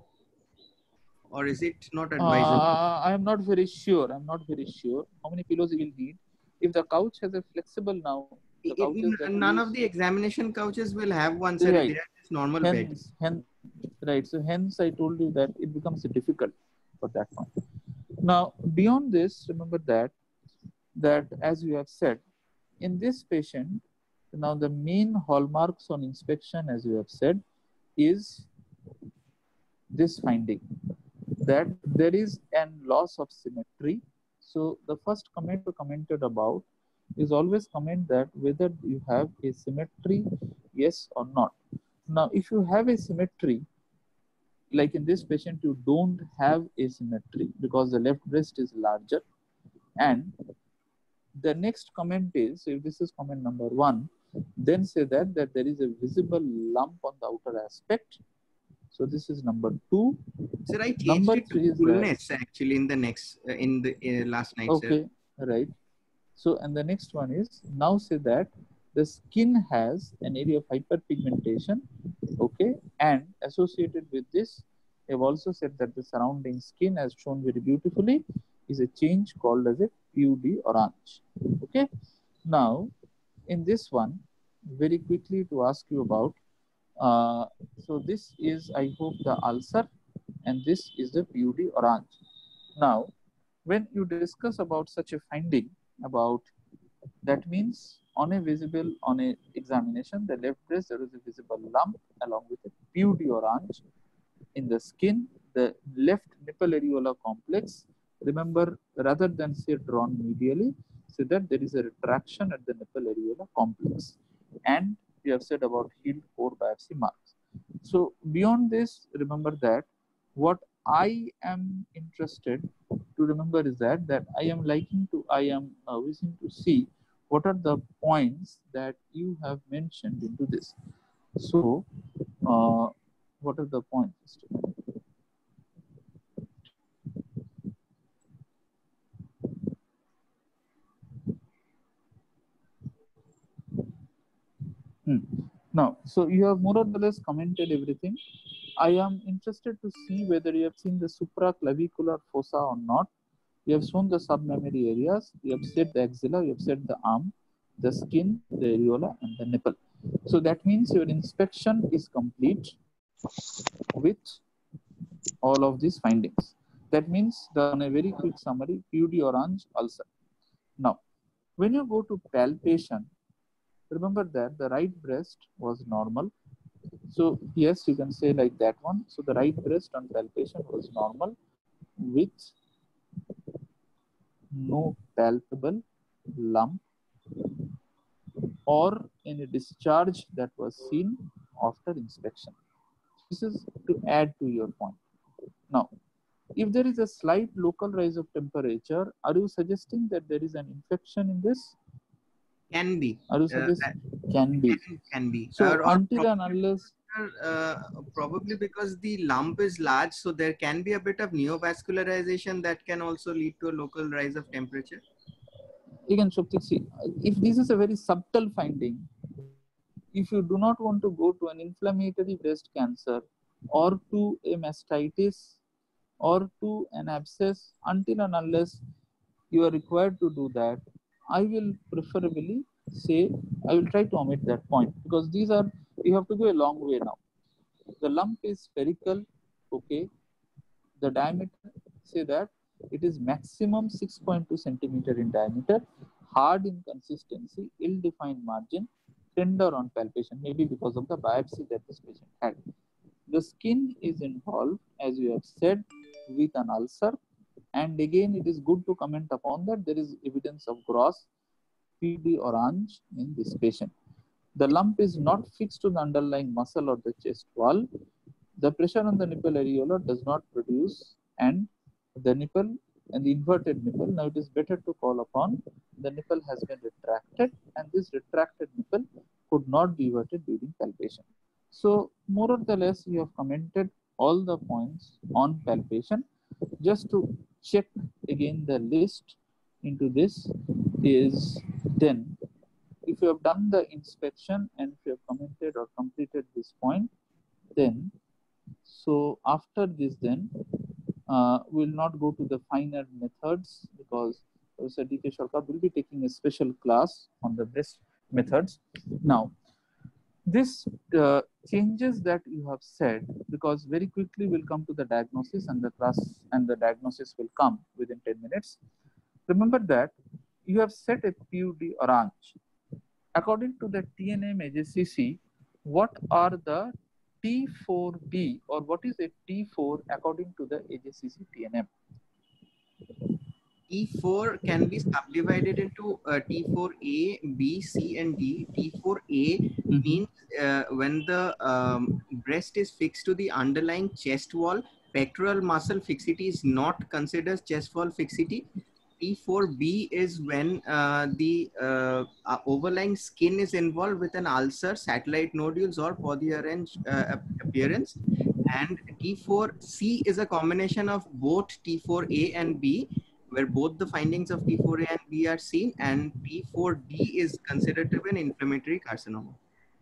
or is it not advisable? Uh, I am not very sure. I'm not very sure how many pillows you will need. If the couch has a flexible now, the couches In, that none use, of the examination couches will have one, sir. right. They are just normal Hence, beds. hence, right? So hence I told you that it becomes difficult for that one. Now, beyond this, remember that, that as you have said, in this patient, now the main hallmarks on inspection, as you have said, is this finding that there is an loss of symmetry. So the first comment we commented about is always comment that whether you have a symmetry, yes or not. Now, if you have a symmetry, like in this patient, you don't have asymmetry because the left breast is larger. And the next comment is, so if this is comment number one, then say that, that there is a visible lump on the outer aspect. So this is number two. Sir, I changed Number it three to is fullness that, actually in the next, uh, in the uh, last night, okay, sir. right. So, and the next one is, now say that the skin has an area of hyperpigmentation, okay, and associated with this, I've also said that the surrounding skin, as shown very beautifully, is a change called as a P D orange, okay. Now, in this one, very quickly to ask you about, uh, so this is, I hope, the ulcer, and this is the P D orange. Now, when you discuss about such a finding, about that means on a visible, on a examination, the left breast, there is a visible lump along with a P D orange in the skin, the left nipple areola complex. Remember, rather than say drawn medially, say that there is a retraction at the nipple areola complex. And we have said about healed core biopsy marks. So beyond this, remember that what I am interested to remember is that, that I am liking to, I am uh, wishing to see what are the points that you have mentioned into this. So, uh, what are the points? Hmm. Now, so you have more or less commented everything. I am interested to see whether you have seen the supraclavicular fossa or not. You have shown the submammary areas. You have said the axilla. You have said the arm, the skin, the areola, and the nipple. So that means your inspection is complete with all of these findings. That means, the, on a very quick summary, P D orange ulcer. Now, when you go to palpation, remember that the right breast was normal. So yes, you can say like that one. So the right breast on palpation was normal with no palpable lump or any discharge that was seen after inspection. This is to add to your point. Now, if there is a slight local rise of temperature, are you suggesting that there is an infection in this? Can be. Are you Uh, suggesting? Can be. Can, can be. So or, or until and unless, uh, probably because the lump is large, so there can be a bit of neovascularization that can also lead to a local rise of temperature. again, Shoptik, see, if this is a very subtle finding, if you do not want to go to an inflammatory breast cancer or to a mastitis or to an abscess, until and unless you are required to do that, I will preferably say, I will try to omit that point, because these are, you have to go a long way now. The lump is spherical, okay. The diameter, say that it is maximum six point two centimeter in diameter, hard in consistency, ill-defined margin, tender on palpation, maybe because of the biopsy that this patient had. The skin is involved, as you have said, with an ulcer. And again, it is good to comment upon that there is evidence of gross P D orange in this patient. The lump is not fixed to the underlying muscle or the chest wall. The pressure on the nipple areola does not produce, and the nipple and the inverted nipple, now it is better to call upon, the nipple has been retracted, and this retracted nipple could not be everted during palpation. So more or less you have commented all the points on palpation. Just to check again the list into this is, then if you have done the inspection and if you have commented or completed this point, then so after this, then uh, we will not go to the finer methods, because Professor D K Sarkar will be taking a special class on the breast methods. Now, This uh, changes that you have said, because very quickly we'll come to the diagnosis, and the class and the diagnosis will come within ten minutes. Remember that you have set a P U D orange. According to the T N M A J C C, what are the T four B, or what is a T four according to the A J C C T N M? T four can be subdivided into uh, T four A, B, C, and D. T four A mm-hmm. means uh, when the um, breast is fixed to the underlying chest wall, pectoral muscle fixity is not considered chest wall fixity. T four B is when uh, the uh, uh, overlying skin is involved with an ulcer, satellite nodules, or polyarrange uh, appearance. And T four C is a combination of both T four A and B, where both the findings of T four A and B are seen, and T four D is considered to be an inflammatory carcinoma.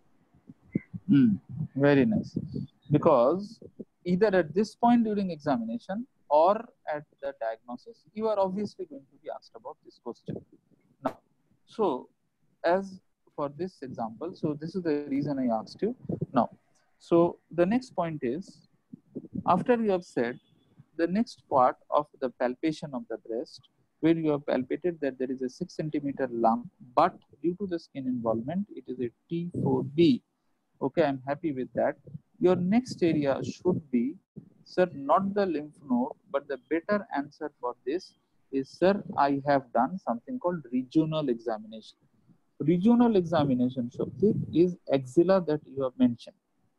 Mm, very nice. Because either at this point during examination or at the diagnosis, you are obviously going to be asked about this question. Now, so as for this example, so this is the reason I asked you. Now, so the next point is, after you have said the next part of the palpation of the breast, where you have palpated that there is a six centimeter lump, but due to the skin involvement, it is a T four B. Okay, I'm happy with that. Your next area should be, sir, not the lymph node, but the better answer for this is, sir, I have done something called regional examination. Regional examination, Shoptik, is axilla that you have mentioned.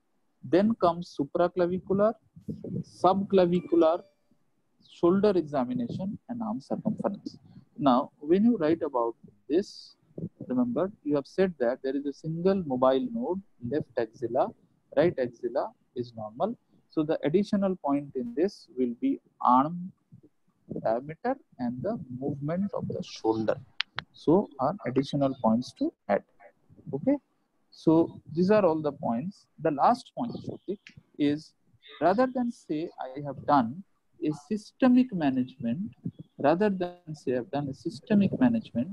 Then comes supraclavicular, subclavicular, shoulder examination, and arm circumference. Now, when you write about this, remember, you have said that there is a single mobile node, left axilla, right axilla is normal. So the additional point in this will be arm diameter and the movement of the shoulder. So are additional points to add. Okay. So these are all the points. The last point, Shruti, is rather than say I have done a systemic management, rather than say I've done a systemic management,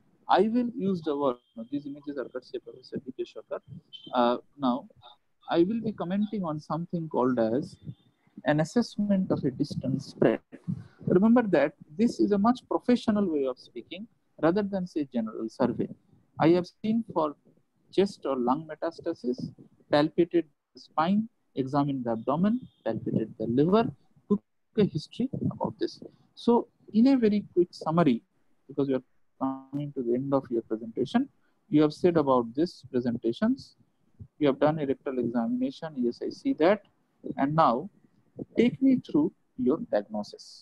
I will use the word, no, these images are cut, say Professor D K Shakar. Uh, now, I will be commenting on something called as an assessment of a distance spread. Remember that this is a much professional way of speaking rather than say general survey. I have seen for chest or lung metastasis, palpated the spine, examined the abdomen, palpated the liver, took a history about this. So in a very quick summary, because you are coming to the end of your presentation, you have said about this presentations, you have done a rectal examination, yes, I see that. And now take me through your diagnosis.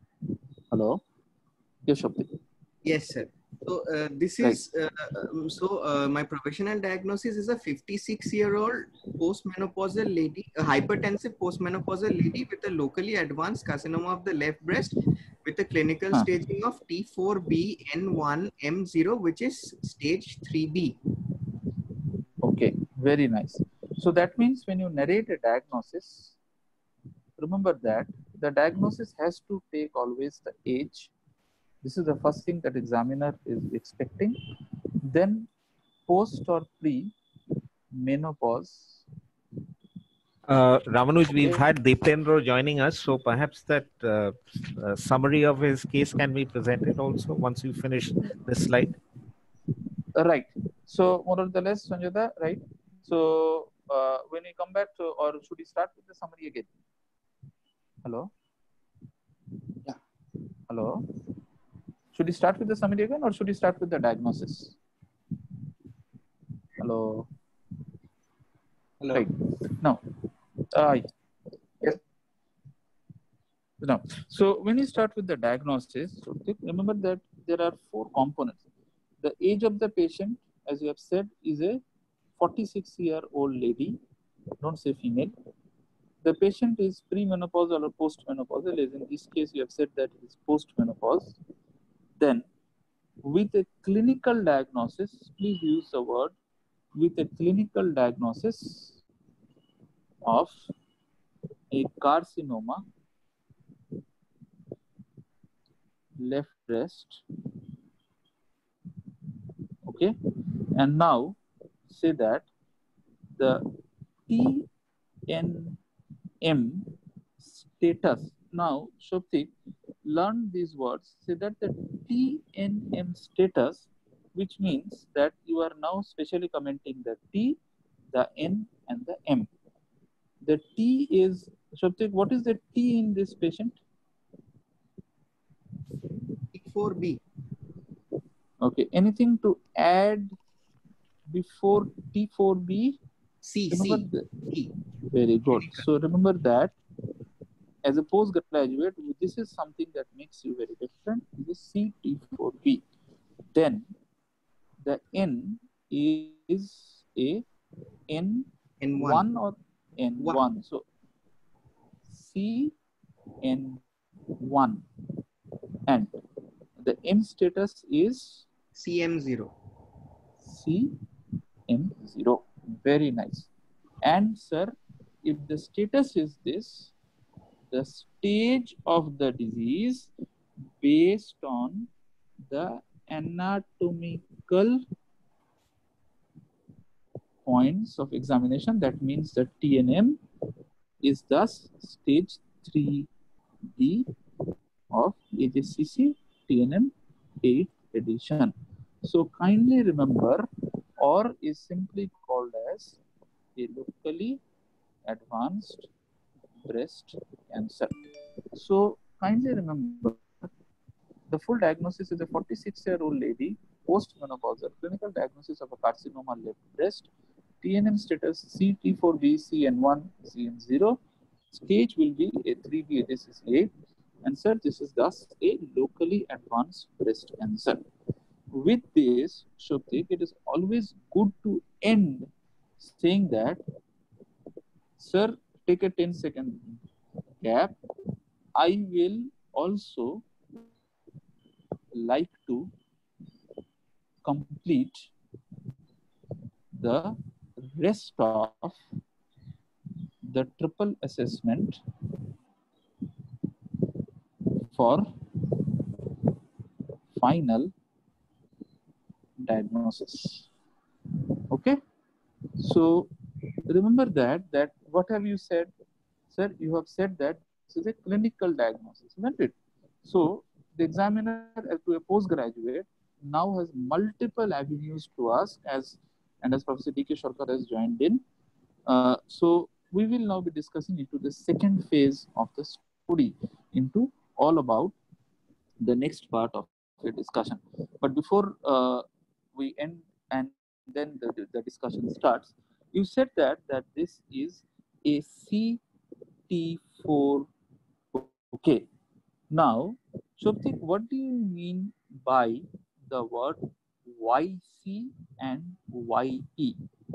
Hello? Yes, Shopti. Yes, sir. So uh, this is, uh, um, so uh, my professional diagnosis is a fifty-six year old postmenopausal lady, a hypertensive postmenopausal lady with a locally advanced carcinoma of the left breast with a clinical huh. staging of T four B N one M zero, which is stage three B. Okay, very nice. So that means when you narrate a diagnosis, remember that the diagnosis has to take always the age. This is the first thing that examiner is expecting. Then post or pre menopause. Uh, Ramanuj, we've had Deependra joining us, so perhaps that uh, uh, summary of his case can be presented also once you finish this slide. Uh, right. So more or less, Sanjata, right? So uh, when we come back to, or should we start with the summary again? Hello? Yeah. Hello? Should we start with the summary again, or should we start with the diagnosis? Hello? Hello. Right. Now, uh, yes. Now, so when you start with the diagnosis, remember that there are four components. The age of the patient, as you have said, is a forty-six year old lady, don't say female. The patient is premenopausal or postmenopausal, as in this case you have said that it is postmenopause. Then, with a clinical diagnosis, please use the word, with a clinical diagnosis of a carcinoma, left breast. Okay, and now say that the T N M status. Now, Shoptik, learn these words. Say that the T N M status, which means that you are now specially commenting the T, the N, and the M. The T is, Shoptik, what is the T in this patient? T four B. Okay, anything to add before T four B? C, remember C. the, C. Very good. So remember that as a postgraduate, this is something that makes you very different. This is C T four B. Then the N is a N one or N one. So C N one. And the M status is C M zero. C M zero. Very nice. And sir, if the status is this, the stage of the disease based on the anatomical points of examination, that means the T N M is thus stage three D of A J C C T N M eighth edition. So kindly remember, or is simply called as a locally advanced breast cancer. So kindly remember, the full diagnosis is a forty-six-year-old lady, postmenopausal, clinical diagnosis of a carcinoma left breast, T N M status C T four B, C N one, C N zero, stage will be a three B A J C C eight, and sir, this is thus a locally advanced breast cancer. With this, Shoptik, it is always good to end saying that, sir, take a ten second gap. I will also like to complete the rest of the triple assessment for final diagnosis. Okay, so remember that that what have you said, sir? You have said that this is a clinical diagnosis, isn't it? So the examiner, to a postgraduate, now has multiple avenues to ask, as and as Professor D K Sarkar has joined in. Uh, so we will now be discussing into the second phase of the study, into all about the next part of the discussion. But before uh, we end and then the, the discussion starts, you said that that this is a C T four. Okay. Now, Shoptik, what do you mean by the word Y C and Y E?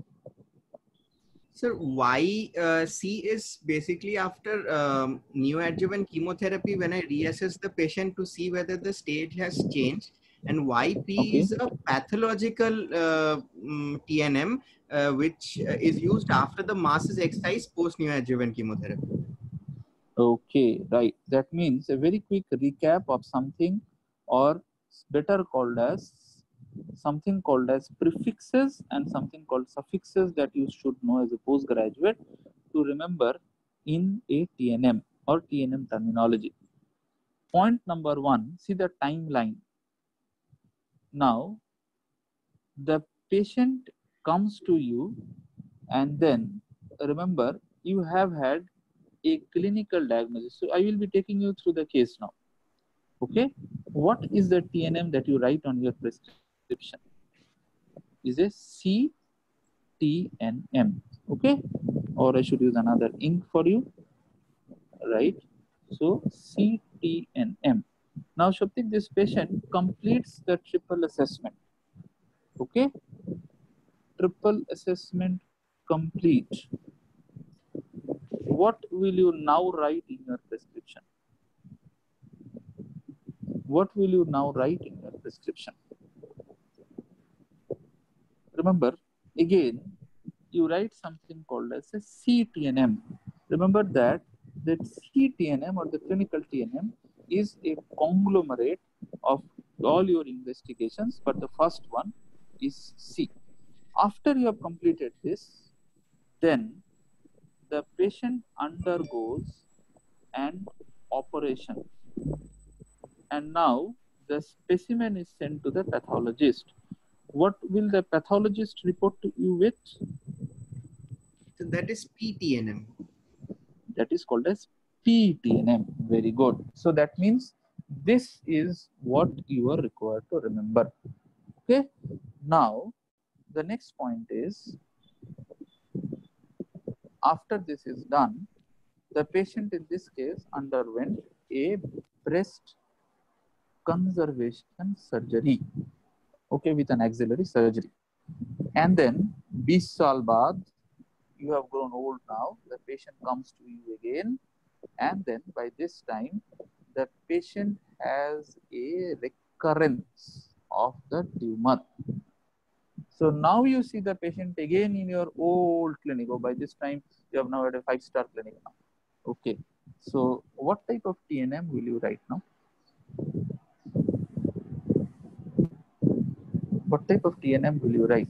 Sir, Y C is basically after um, neoadjuvant chemotherapy when I reassess the patient to see whether the stage has changed, and Y P Okay. is a pathological uh, um, T N M uh, which uh, is used after the mass is excised post neoadjuvant chemotherapy. Okay, right. That means a very quick recap of something, or better called as something called as prefixes and something called suffixes, that you should know as a postgraduate to remember in a T N M or T N M terminology. Point number one, see the timeline. Now, the patient comes to you, and then remember, you have had a clinical diagnosis. So I will be taking you through the case now. Okay, what is the T N M that you write on your prescription? Is a C T N M. Okay, or I should use another ink for you, right? So C T N M. Now, Shoptik, this patient completes the triple assessment. Okay, triple assessment complete. What will you now write in your prescription? What will you now write in your prescription? Remember, again, you write something called as a C T N M. Remember that that C T N M or the clinical T N M is a conglomerate of all your investigations, but the first one is C. After you have completed this, Then the patient undergoes an operation, and now the specimen is sent to the pathologist. What will the pathologist report to you with? So that is P T N M. That is called as P T N M. Very good. So that means this is what you are required to remember. Okay. Now the next point is, after this is done, the patient in this case underwent a breast conservation surgery, okay, with an axillary surgery. And then twenty saal baad, you have grown old now, the patient comes to you again, and then by this time the patient has a recurrence of the tumor. So now you see the patient again in your old clinic, or by this time you have now had a five-star clinic now. Okay, so what type of T N M will you write now? What type of T N M will you write?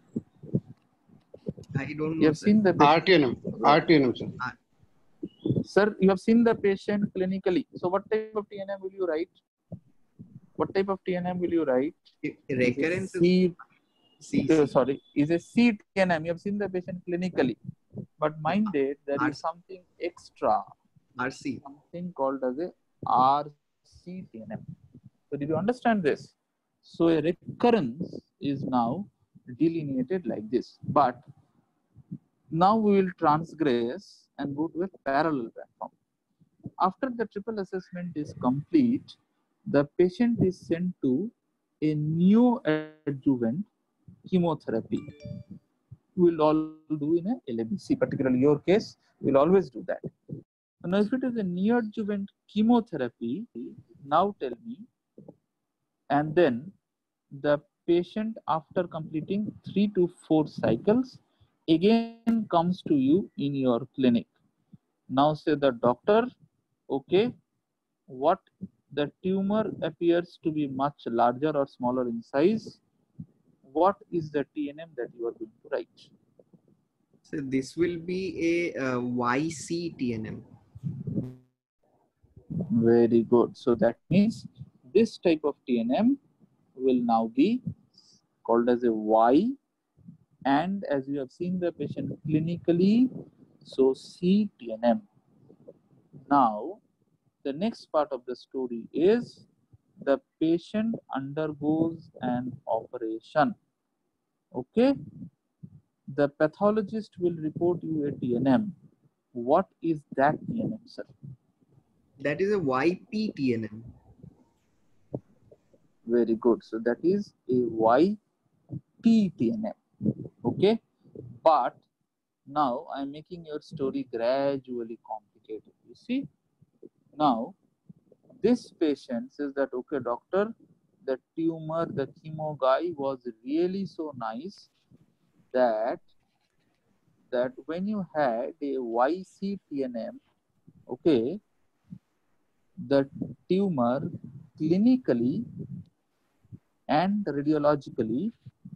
I don't know. You have sir. seen the R patient. T N M. R T N M, sir. Sir, you have seen the patient clinically. So what type of T N M will you write? What type of T N M will you write? Recurrent. C, C, uh, C. sorry, is a C T N M. You have seen the patient clinically. But mind it, there R is something extra, R C. something called as a R C T N M. So did you understand this? So a recurrence is now delineated like this. But now we will transgress and go to a parallel platform. After the triple assessment is complete, the patient is sent to a neoadjuvant chemotherapy. We will all do in a L A B C, particularly your case, we will always do that. Now, if it is a neoadjuvant chemotherapy, now tell me, and then the patient, after completing three to four cycles, again comes to you in your clinic. Now say the doctor, okay, what the tumor appears to be much larger or smaller in size. What is the T N M that you are going to write? So this will be a uh, Y C T N M. Very good. So that means this type of T N M will now be called as a Y, and as you have seen the patient clinically, so C T N M. Now the next part of the story is the patient undergoes an operation. Okay, the pathologist will report you a T N M. What is that T N M, sir? That is a Y P T N M. Very good. So that is a Y P T N M. Okay, but now I'm making your story gradually complicated. You see, now this patient says that, okay, doctor, the tumor, the chemo guy was really so nice that that when you had a Y C T N M, okay, the tumor clinically and radiologically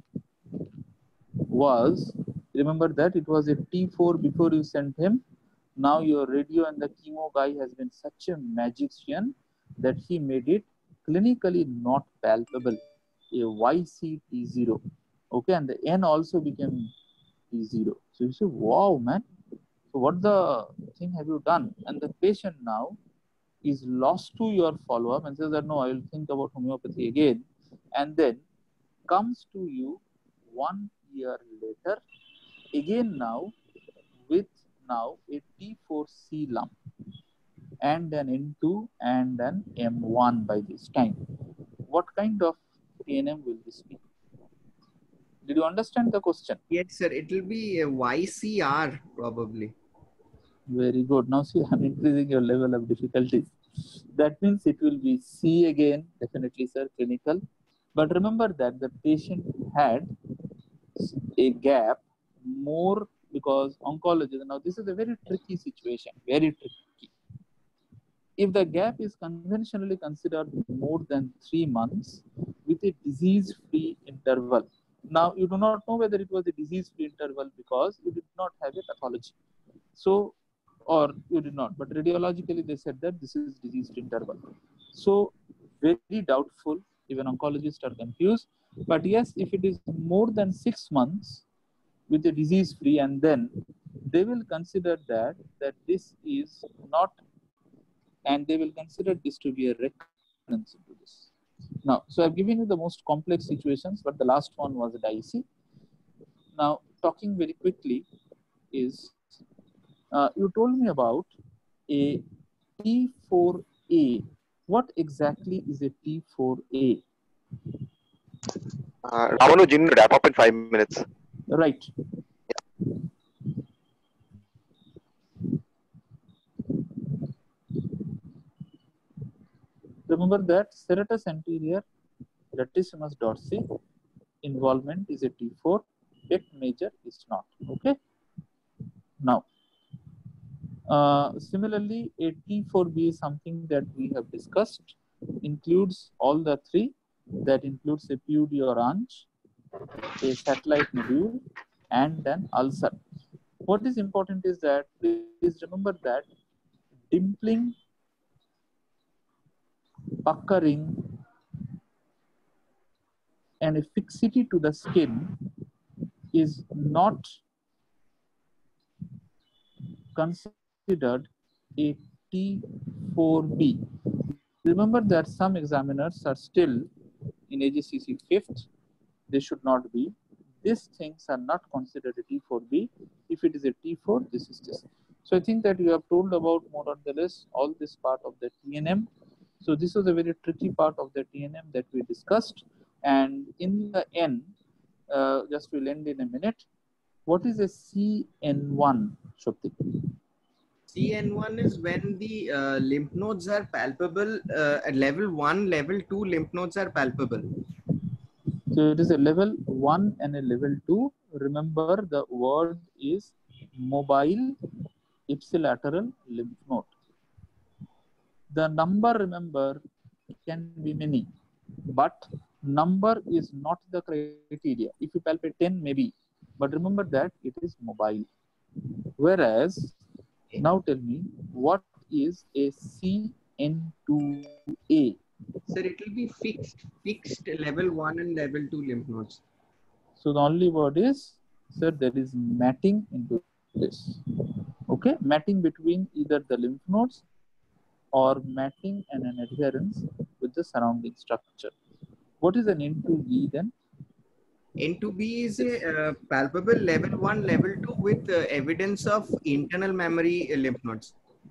was, remember that it was a T four before you sent him. Now your radio and the chemo guy has been such a magician that he made it clinically not palpable, a Y C T zero. Okay, and the N also became T zero. So you say, wow, man. So what the thing have you done? And the patient now is lost to your follow-up and says that, no, I will think about homeopathy again. And then comes to you one year later, again now with now a T four C lump and an N two and an M one by this time. What kind of T N M will this be? Did you understand the question? Yes, sir. It will be a Y C R probably. Very good. Now see, I'm increasing your level of difficulty. That means it will be C again, definitely, sir, clinical. But remember that the patient had a gap more because oncology. Now this is a very tricky situation, very tricky. If the gap is conventionally considered more than three months with a disease-free interval, Now, you do not know whether it was a disease-free interval because you did not have a pathology. So, or you did not, but radiologically they said that this is disease-free interval. So, very doubtful, even oncologists are confused. But yes, if it is more than six months with a disease-free, and then they will consider that, that this is not, and they will consider this to be a recurrence into this. Now, so I've given you the most complex situations, but the last one was a dicey. Now, talking very quickly is, uh, you told me about a T four A. What exactly is a T four A? Uh, Ramanu, you need to wrap up in five minutes. Right. Remember that serratus anterior latissimus dorsi involvement is a T four, pec major is not. Okay. Now, uh, similarly, a T four B is something that we have discussed, includes all the three, that includes a P U D or ange, a satellite nodule, and an ulcer. What is important is that, please remember that dimpling, puckering, and a fixity to the skin is not considered a T four B. Remember that some examiners are still in A G C C fifth, they should not be. These things are not considered a T four B. If it is a T four, this is this. So I think that you have told about more or less all this part of the T N M. So this was a very tricky part of the T N M that we discussed. And in the end, uh, just we'll end in a minute. What is a C N one, Shopti? C N one is when the uh, lymph nodes are palpable uh, at level one, level two lymph nodes are palpable. So it is a level one and a level two. Remember, the word is mobile ipsilateral lymph node. The number, remember, can be many, but number is not the criteria. If you palpate ten, maybe, but remember that it is mobile. Whereas, now tell me, what is a C N two A? Sir, it will be fixed, fixed level one and level two lymph nodes. So the only word is, sir, there is matting into this. Okay, matting between either the lymph nodes or matting and an adherence with the surrounding structure. What is an N two B then? N two B is a uh, palpable level one, level two with uh, evidence of internal mammary uh, lymph nodes.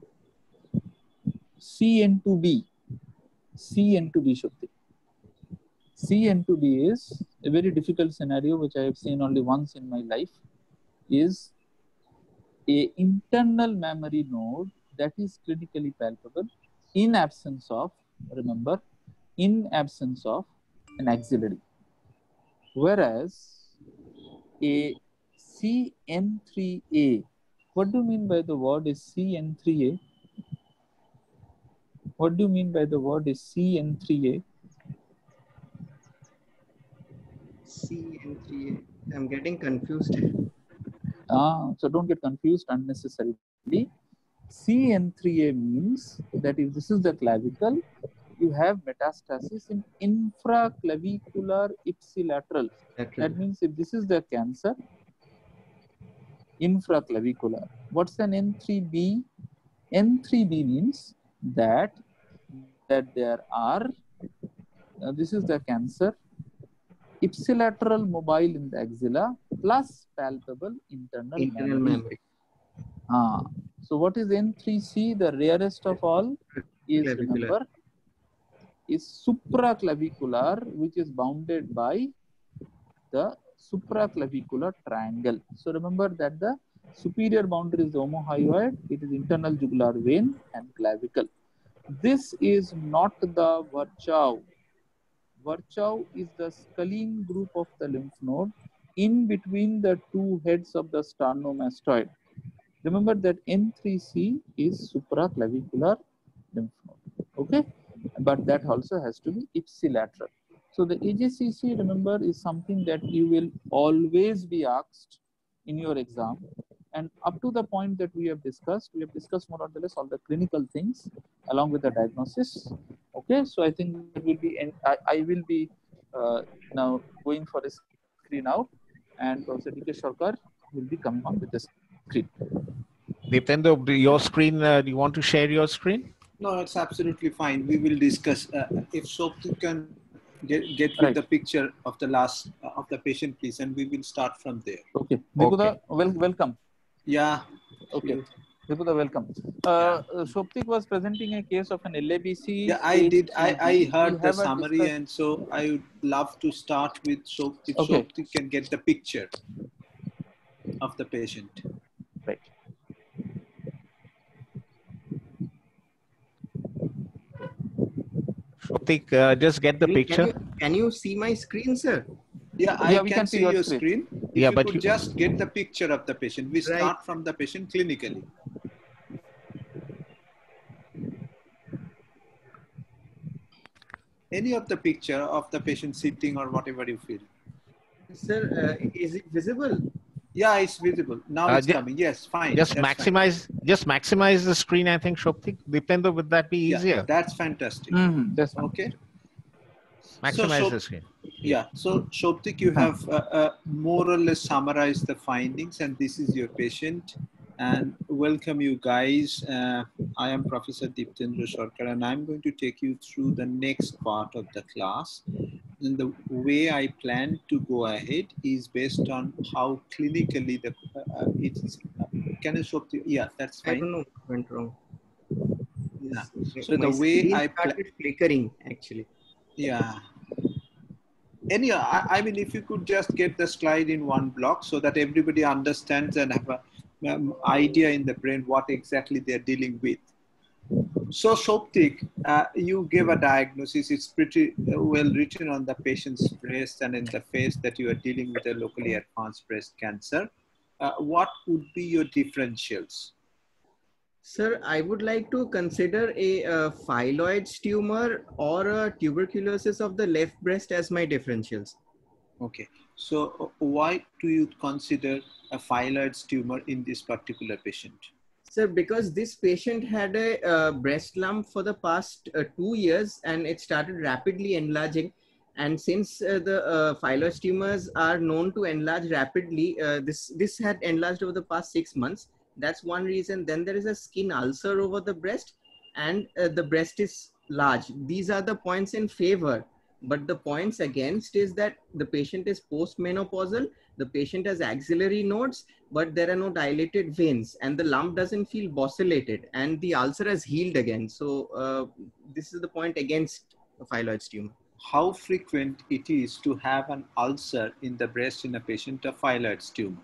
C N two B. C N two B, Shukti. C N two B is a very difficult scenario which I have seen only once in my life. Is a internal mammary node that is clinically palpable in absence of, remember, in absence of an axillary. Whereas a C N three A, what do you mean by the word is C N three A? What do you mean by the word is C N three A? C N three A. I'm getting confused. Ah, so don't get confused unnecessarily. C N three A means that if this is the clavicle, you have metastasis in infraclavicular ipsilateral. That means if this is the cancer, infraclavicular. What's an N three B? N three B means that, that there are, uh, this is the cancer, ipsilateral mobile in the axilla plus palpable internal, internal mammary. mammary. Ah, so what is N three C? The rarest of all is, Clavicular. remember, is supraclavicular, which is bounded by the supraclavicular triangle. So remember that the superior boundary is the omohyoid, it is internal jugular vein and clavicle. This is not the Virchow. Virchow is the scalene group of the lymph node in between the two heads of the sternomastoid. Remember that N three C is supraclavicular lymph node. Okay, but that also has to be ipsilateral. So the A J C C, remember, is something that you will always be asked in your exam. And up to the point that we have discussed, we have discussed more or less all the clinical things along with the diagnosis. Okay, so I think it will be, and I, I will be uh, now going for a screen out, and Professor D K Sarkar will be coming on with the screen. Dipendra, your screen, uh, do you want to share your screen? No, it's absolutely fine. We will discuss. Uh, if Sopti can get, get with Right. the picture of the last, uh, of the patient, please, and we will start from there. Okay, Vibhuda, Okay. well, welcome. Yeah. Okay, Vibhuda, welcome. Uh, Soptik was presenting a case of an L A B C. Yeah, I stage did. I, three. I We heard the have a summary, discuss- and so I would love to start with Sop, if Okay. Sopti can get the picture of the patient. Right. Soptik, uh, just get the Can picture. you, can you see my screen, sir? Yeah, I Yeah, we can, can see see your your screen. screen. If Yeah, you but could you- just get the picture of the patient. We Right. start from the patient clinically. Any of the picture of the patient sitting or whatever you feel. Sir, uh, is it visible? Yeah, it's visible. Now Uh, it's ju- coming. Yes, fine. Just That's fine. maximize, just maximize the screen, I think, Soptik. Dipendra, would that be Yeah, easier? that's fantastic. Mhm, that's fine. Okay. Maximize so, the screen. Yeah, so Soptik, you have uh, uh, more or less summarized the findings, and this is your patient. And welcome you guys. Uh, I am Professor Dipendra Sarkar, and I'm going to take you through the next part of the class. And the way I plan to go ahead is based on how clinically the uh, it is. Uh, can you show? The, yeah, that's I fine. don't know what went wrong. Yeah. This- So my the way screen I pla- started flickering, actually. Yeah. Any, I, I mean, if you could just get the slide in one block so that everybody understands and have a um, idea in the brain what exactly they're dealing with. So Soptik, uh, you gave a diagnosis. It's pretty uh, well written on the patient's breast and in the face that you are dealing with a locally advanced breast cancer. Uh, what would be your differentials? Sir, I would like to consider a, uh phylloid tumor or a tuberculosis of the left breast as my differentials. Okay. So uh, why do you consider a phylloid tumor in this particular patient? Sir, because this patient had a uh, breast lump for the past uh, two years and it started rapidly enlarging. And since uh, the uh, phylloid tumors are known to enlarge rapidly, uh, this, this had enlarged over the past six months. That's one reason. Then there is a skin ulcer over the breast and uh, the breast is large. These are the points in favor. But the points against is that the patient is postmenopausal, the patient has axillary nodes, but there are no dilated veins and the lump doesn't feel bossulated and the ulcer has healed again. So uh, this is the point against a phylloid tumor. How frequent it is to have an ulcer in the breast in a patient of phylloid tumor?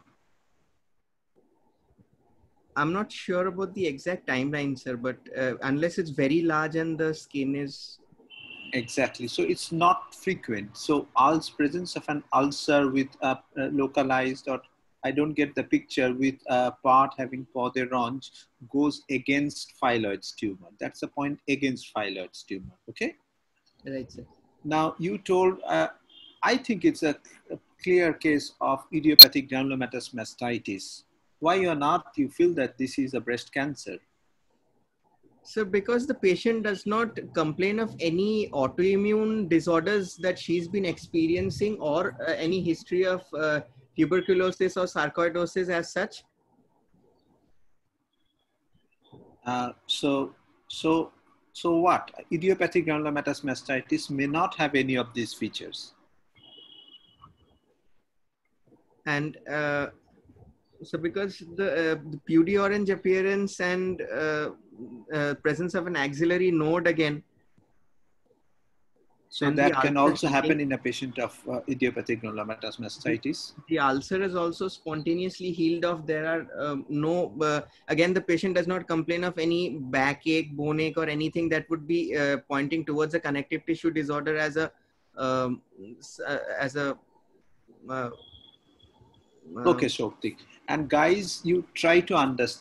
I'm not sure about the exact timeline, sir, but uh, unless it's very large and the skin is... Exactly. So it's not frequent. So ulce, presence of an ulcer with a, a localized, or I don't get the picture, with a part having poderonge goes against phylloid tumor. That's the point against phylloid tumor. Okay. Right, sir. Now you told, uh, I think it's a, a clear case of idiopathic granulomatous mastitis. Why or not you feel that this is a breast cancer? So because the patient does not complain of any autoimmune disorders that she's been experiencing or uh, any history of uh, tuberculosis or sarcoidosis as such. Uh, so, so, so what? Idiopathic granulomatous mastitis may not have any of these features. And uh, so because the, uh, the pudgy orange appearance and uh, uh, presence of an axillary node again. So and that can also healing, happen in a patient of uh, idiopathic granulomatous mastitis. The ulcer is also spontaneously healed off. There are um, no, uh, again, the patient does not complain of any backache, bone ache or anything that would be uh, pointing towards a connective tissue disorder as a, um, uh, as a, uh, Okay, Soptik. And guys, you try to understand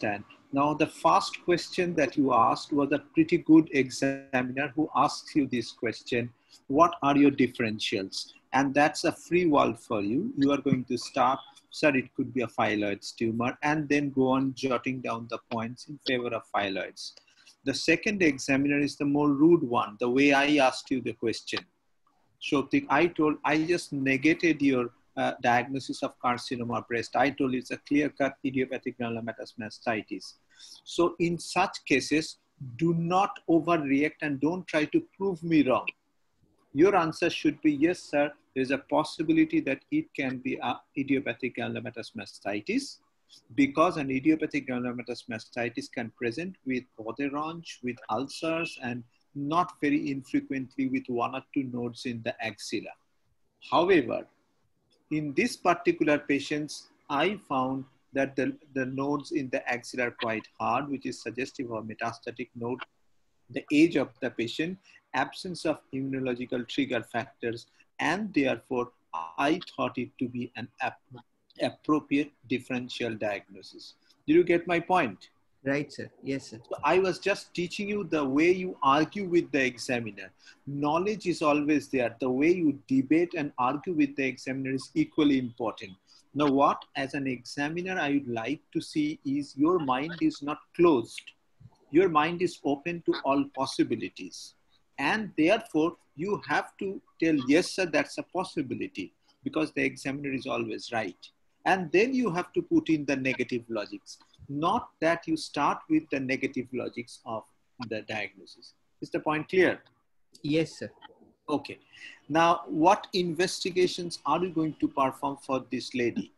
Now, the first question that you asked was a pretty good examiner who asks you this question: what are your differentials? And that's a free wall for you. You are going to start, sir, it could be a phyllodes tumor, and then go on jotting down the points in favor of phyllodes. The second examiner is the more rude one, the way I asked you the question. Shobtik, I told, I just negated your uh, diagnosis of carcinoma breast. I told it's a clear-cut idiopathic granulomatous mastitis. So in such cases, do not overreact and don't try to prove me wrong. Your answer should be, yes, sir, there's a possibility that it can be a idiopathic granulomatous mastitis, because an idiopathic granulomatous mastitis can present with poderange, with ulcers, and not very infrequently with one or two nodes in the axilla. However, in this particular patients, I found that the, the nodes in the axilla are quite hard, which is suggestive of metastatic node, the age of the patient, absence of immunological trigger factors, and therefore I thought it to be an ap appropriate differential diagnosis. Did you get my point? Right, sir. Yes, sir. So I was just teaching you the way you argue with the examiner. Knowledge is always there. The way you debate and argue with the examiner is equally important. Now, what as an examiner I would like to see is your mind is not closed. Your mind is open to all possibilities. And therefore, you have to tell, yes, sir, that's a possibility, because the examiner is always right. And then you have to put in the negative logics. Not that you start with the negative logics of the diagnosis. Is the point clear? Yes, sir. Okay. Now, what investigations are you going to perform for this lady?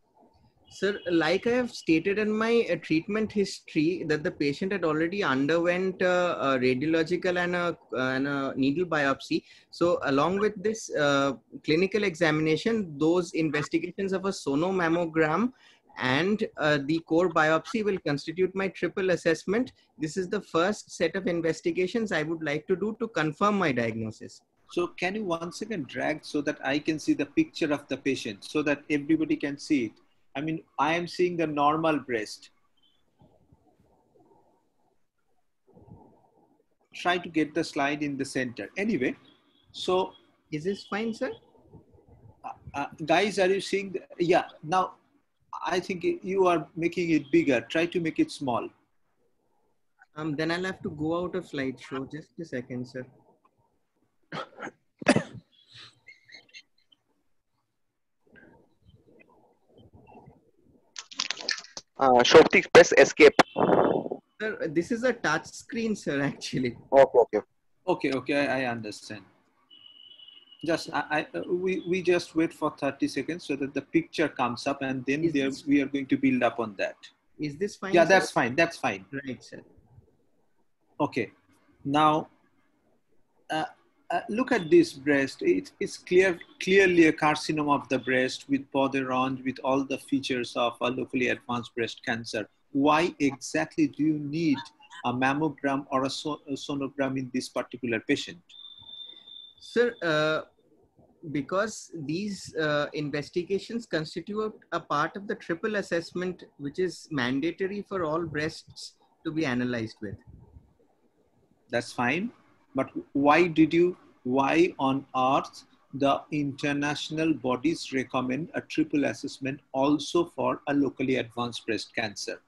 Sir, like I have stated in my uh, treatment history, that the patient had already underwent uh, a radiological and a, uh, and a needle biopsy. So along with this uh, clinical examination, those investigations of a sonomammogram and uh, the core biopsy will constitute my triple assessment. This is the first set of investigations I would like to do to confirm my diagnosis. So can you once again drag so that I can see the picture of the patient, so that everybody can see it? I mean, I am seeing the normal breast. Try to get the slide in the center. Anyway, so. Is this fine, sir? Uh, uh, guys, are you seeing? The, yeah, now I think you are making it bigger. Try to make it small. Um, then I'll have to go out of slideshow. Just a second, sir. Uh, Shobtik, press escape. Sir, this is a touch screen, sir, actually. Okay, okay. Okay, okay, I, I understand. Just, I, I, we, we just wait for thirty seconds so that the picture comes up, and then there, we are going to build up on that. Is this fine? Yeah, sir? that's fine. That's fine. Right, sir. Okay. Now, uh, uh, look at this breast. It, it's clear, clearly a carcinoma of the breast with poderange, with all the features of a locally advanced breast cancer. Why exactly do you need a mammogram or a, so, a sonogram in this particular patient? Sir, uh, because these uh, investigations constitute a part of the triple assessment, which is mandatory for all breasts to be analyzed with. That's fine. But why did you, why on earth the international bodies recommend a triple assessment also for a locally advanced breast cancer?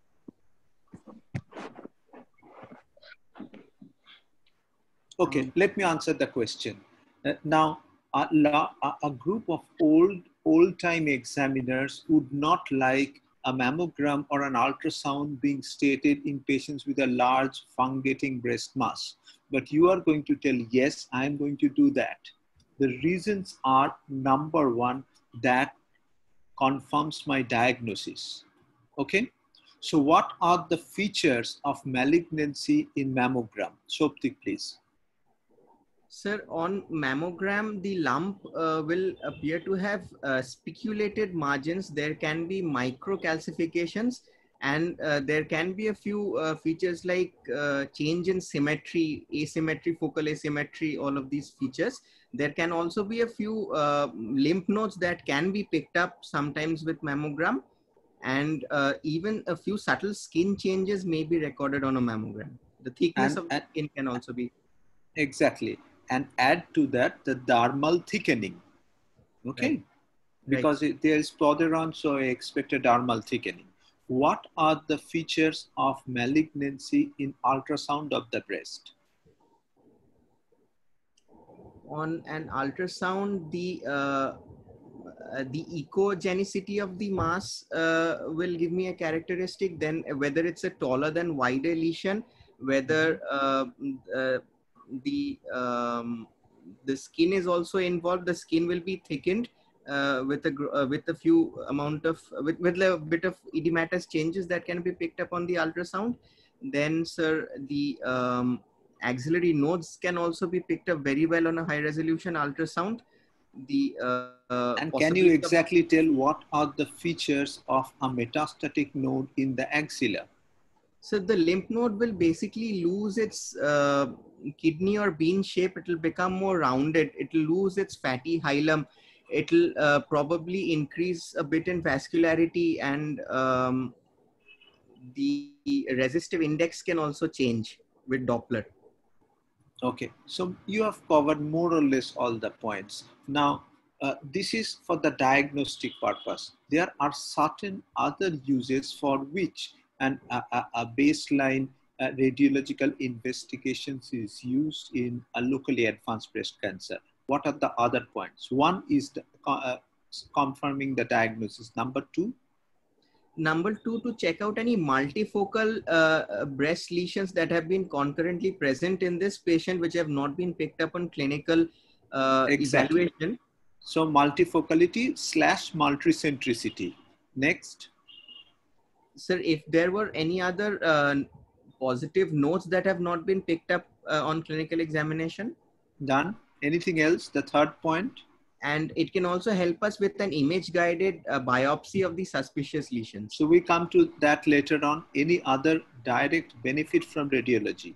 Okay, um, let me answer the question. Uh, now, a, a group of old, old-time examiners would not like a mammogram or an ultrasound being stated in patients with a large fungating breast mass. But you are going to tell, yes, I'm going to do that. The reasons are, number one, that confirms my diagnosis. Okay? So what are the features of malignancy in mammogram? Shobtik, please. Sir, on mammogram, the lump uh, will appear to have uh, spiculated margins. There can be microcalcifications, and uh, there can be a few uh, features like uh, change in symmetry, asymmetry, focal asymmetry, all of these features. There can also be a few uh, lymph nodes that can be picked up sometimes with mammogram. and uh, even a few subtle skin changes may be recorded on a mammogram. The thickness And- of the and- skin can also be. Exactly. And add to that the dermal thickening. Okay. Right. Because it, there is proderon, so I expect a dermal thickening. What are the features of malignancy in ultrasound of the breast? On an ultrasound, the uh, uh, the echogenicity of the mass uh, will give me a characteristic. Then whether it's a taller than wider lesion, whether uh, uh, the um, the skin is also involved. The skin will be thickened uh, with a gr- uh, with a few amount of with, with a bit of edematous changes that can be picked up on the ultrasound. Then, sir, the um, axillary nodes can also be picked up very well on a high resolution ultrasound. The uh, And can possibility you of- exactly tell what are the features of a metastatic node in the axilla? So the lymph node will basically lose its uh, kidney or bean shape. It will become more rounded. It will lose its fatty hilum. It will uh, probably increase a bit in vascularity, and um, the resistive index can also change with Doppler. Okay, so you have covered more or less all the points. Now, uh, this is for the diagnostic purpose. There are certain other uses for which an, a, a a baseline uh, radiological investigations is used in a locally advanced breast cancer. What are the other points? One is the, uh, confirming the diagnosis. Number two, Number two, to check out any multifocal uh, breast lesions that have been concurrently present in this patient, which have not been picked up on clinical uh, Exactly. evaluation. So multifocality slash multicentricity. Next. Sir, if there were any other uh, positive notes that have not been picked up uh, on clinical examination. Done. Anything else? The third point. And it can also help us with an image guided uh, biopsy of the suspicious lesions. So we come to that later on. Any other direct benefit from radiology?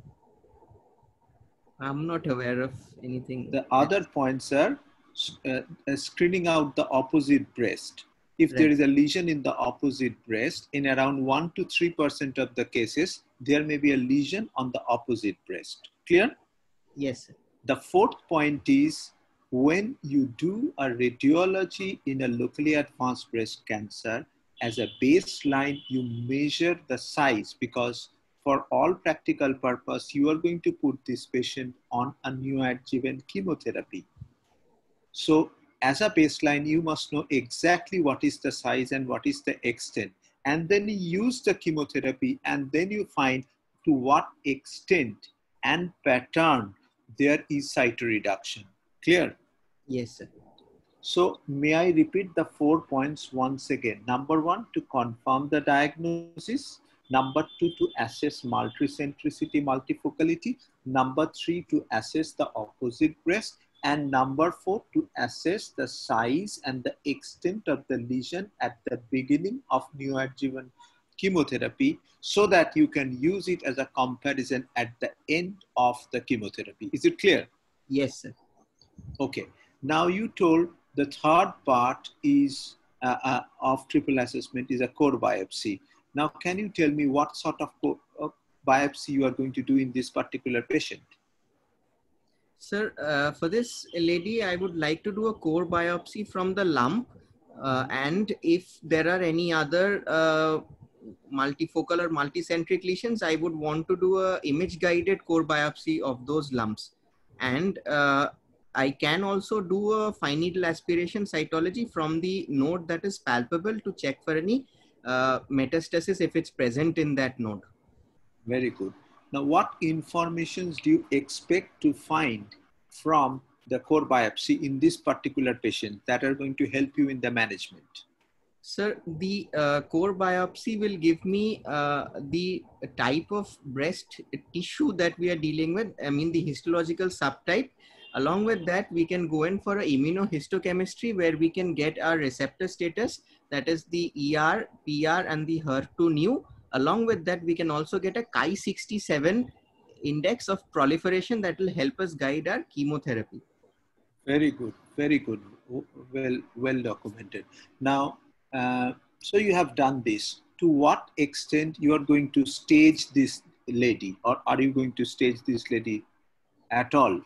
I'm not aware of anything. The other points are uh, uh, screening out the opposite breast. If Right. there is a lesion in the opposite breast, in around one to three percent of the cases, there may be a lesion on the opposite breast. Clear? Yes, sir. The fourth point is when you do a radiology in a locally advanced breast cancer, as a baseline, you measure the size because for all practical purpose, you are going to put this patient on a neoadjuvant chemotherapy. So as a baseline, you must know exactly what is the size and what is the extent. And then you use the chemotherapy and then you find to what extent and pattern there is cytoreduction. Clear? Yes, sir. So may I repeat the four points once again? Number one, to confirm the diagnosis. Number two, to assess multicentricity, multifocality. Number three, to assess the opposite breast. And number four, to assess the size and the extent of the lesion at the beginning of neoadjuvant chemotherapy so that you can use it as a comparison at the end of the chemotherapy. Is it clear? Yes, sir. Okay. Now you told the third part is uh, uh, of triple assessment is a core biopsy. Now, can you tell me what sort of core, uh, biopsy you are going to do in this particular patient? Sir, uh, for this lady, I would like to do a core biopsy from the lump. Uh, and if there are any other uh, multifocal or multicentric lesions, I would want to do a image guided core biopsy of those lumps. And uh, I can also do a fine needle aspiration cytology from the node that is palpable to check for any uh, metastasis if it's present in that node. Very good. Now, what informations do you expect to find from the core biopsy in this particular patient that are going to help you in the management? Sir, the uh, core biopsy will give me uh, the type of breast tissue that we are dealing with. I mean, the histological subtype. Along with that, we can go in for an immunohistochemistry where we can get our receptor status, that is the E R, P R, and the H E R two neu. Along with that, we can also get a Chi sixty-seven index of proliferation that will help us guide our chemotherapy. Very good, very good. Well, well documented. Now, uh, so you have done this. To what extent you are going to stage this lady, or are you going to stage this lady at all?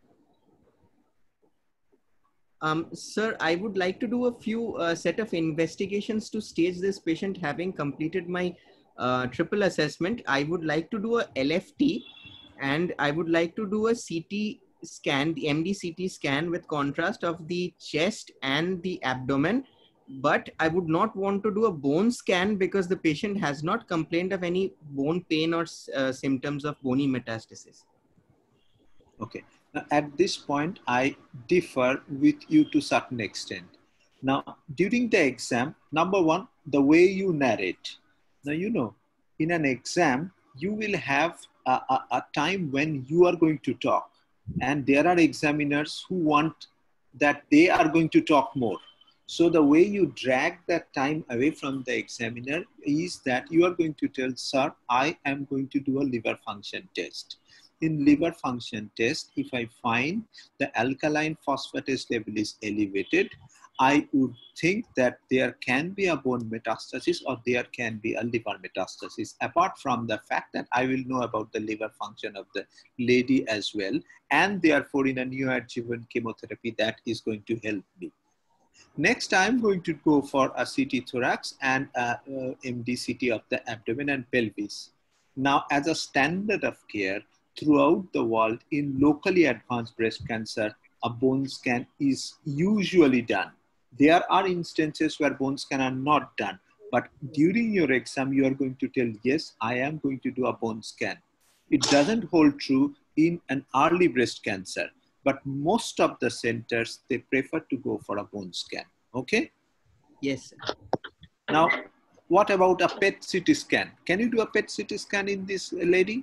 Um, sir, I would like to do a few uh, set of investigations to stage this patient. Having completed my uh, triple assessment, I would like to do a L F T, and I would like to do a C T scan, the M D C T scan with contrast of the chest and the abdomen. But I would not want to do a bone scan because the patient has not complained of any bone pain or uh, symptoms of bony metastasis. Okay. Now, at this point, I differ with you to certain extent. Now, during the exam, number one, the way you narrate. Now, you know, in an exam, you will have a, a, a time when you are going to talk. And there are examiners who want that they are going to talk more. So the way you drag that time away from the examiner is that you are going to tell, sir, I am going to do a liver function test. In liver function test, if I find the alkaline phosphatase level is elevated, I would think that there can be a bone metastasis or there can be a liver metastasis, apart from the fact that I will know about the liver function of the lady as well. And therefore, in a neoadjuvant chemotherapy, that is going to help me. Next, I'm going to go for a C T thorax and a, uh, M D C T of the abdomen and pelvis. Now, as a standard of care throughout the world in locally advanced breast cancer, a bone scan is usually done. There are instances where bone scan are not done, but during your exam, you are going to tell, yes, I am going to do a bone scan. It doesn't hold true in an early breast cancer. But most of the centers, they prefer to go for a bone scan. Okay? Yes. Now, what about a P E T C T scan? Can you do a P E T C T scan in this lady?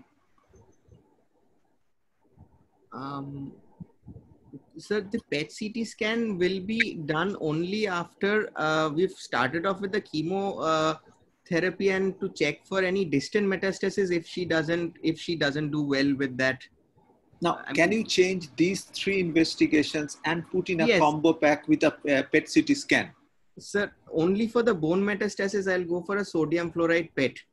Um, sir, the P E T C T scan will be done only after uh, we've started off with the chemo uh, therapy and to check for any distant metastasis if she doesn't if she doesn't do well with that. Now, I can mean, you change these three investigations and put in a yes. combo pack with a uh, P E T C T scan? Sir, only for the bone metastasis, I'll go for a sodium fluoride P E T.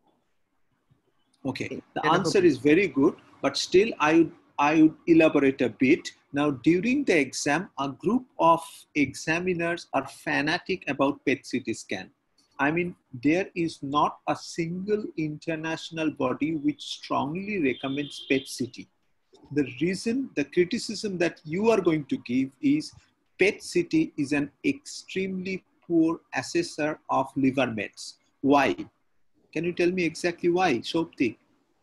Okay, the answer is very good, but still I would, I would elaborate a bit. Now, during the exam, a group of examiners are fanatic about P E T C T scan. I mean, there is not a single international body which strongly recommends P E T C T. The reason, the criticism that you are going to give is P E T C T is an extremely poor assessor of liver mets. Why? Can you tell me exactly why, Shoptik?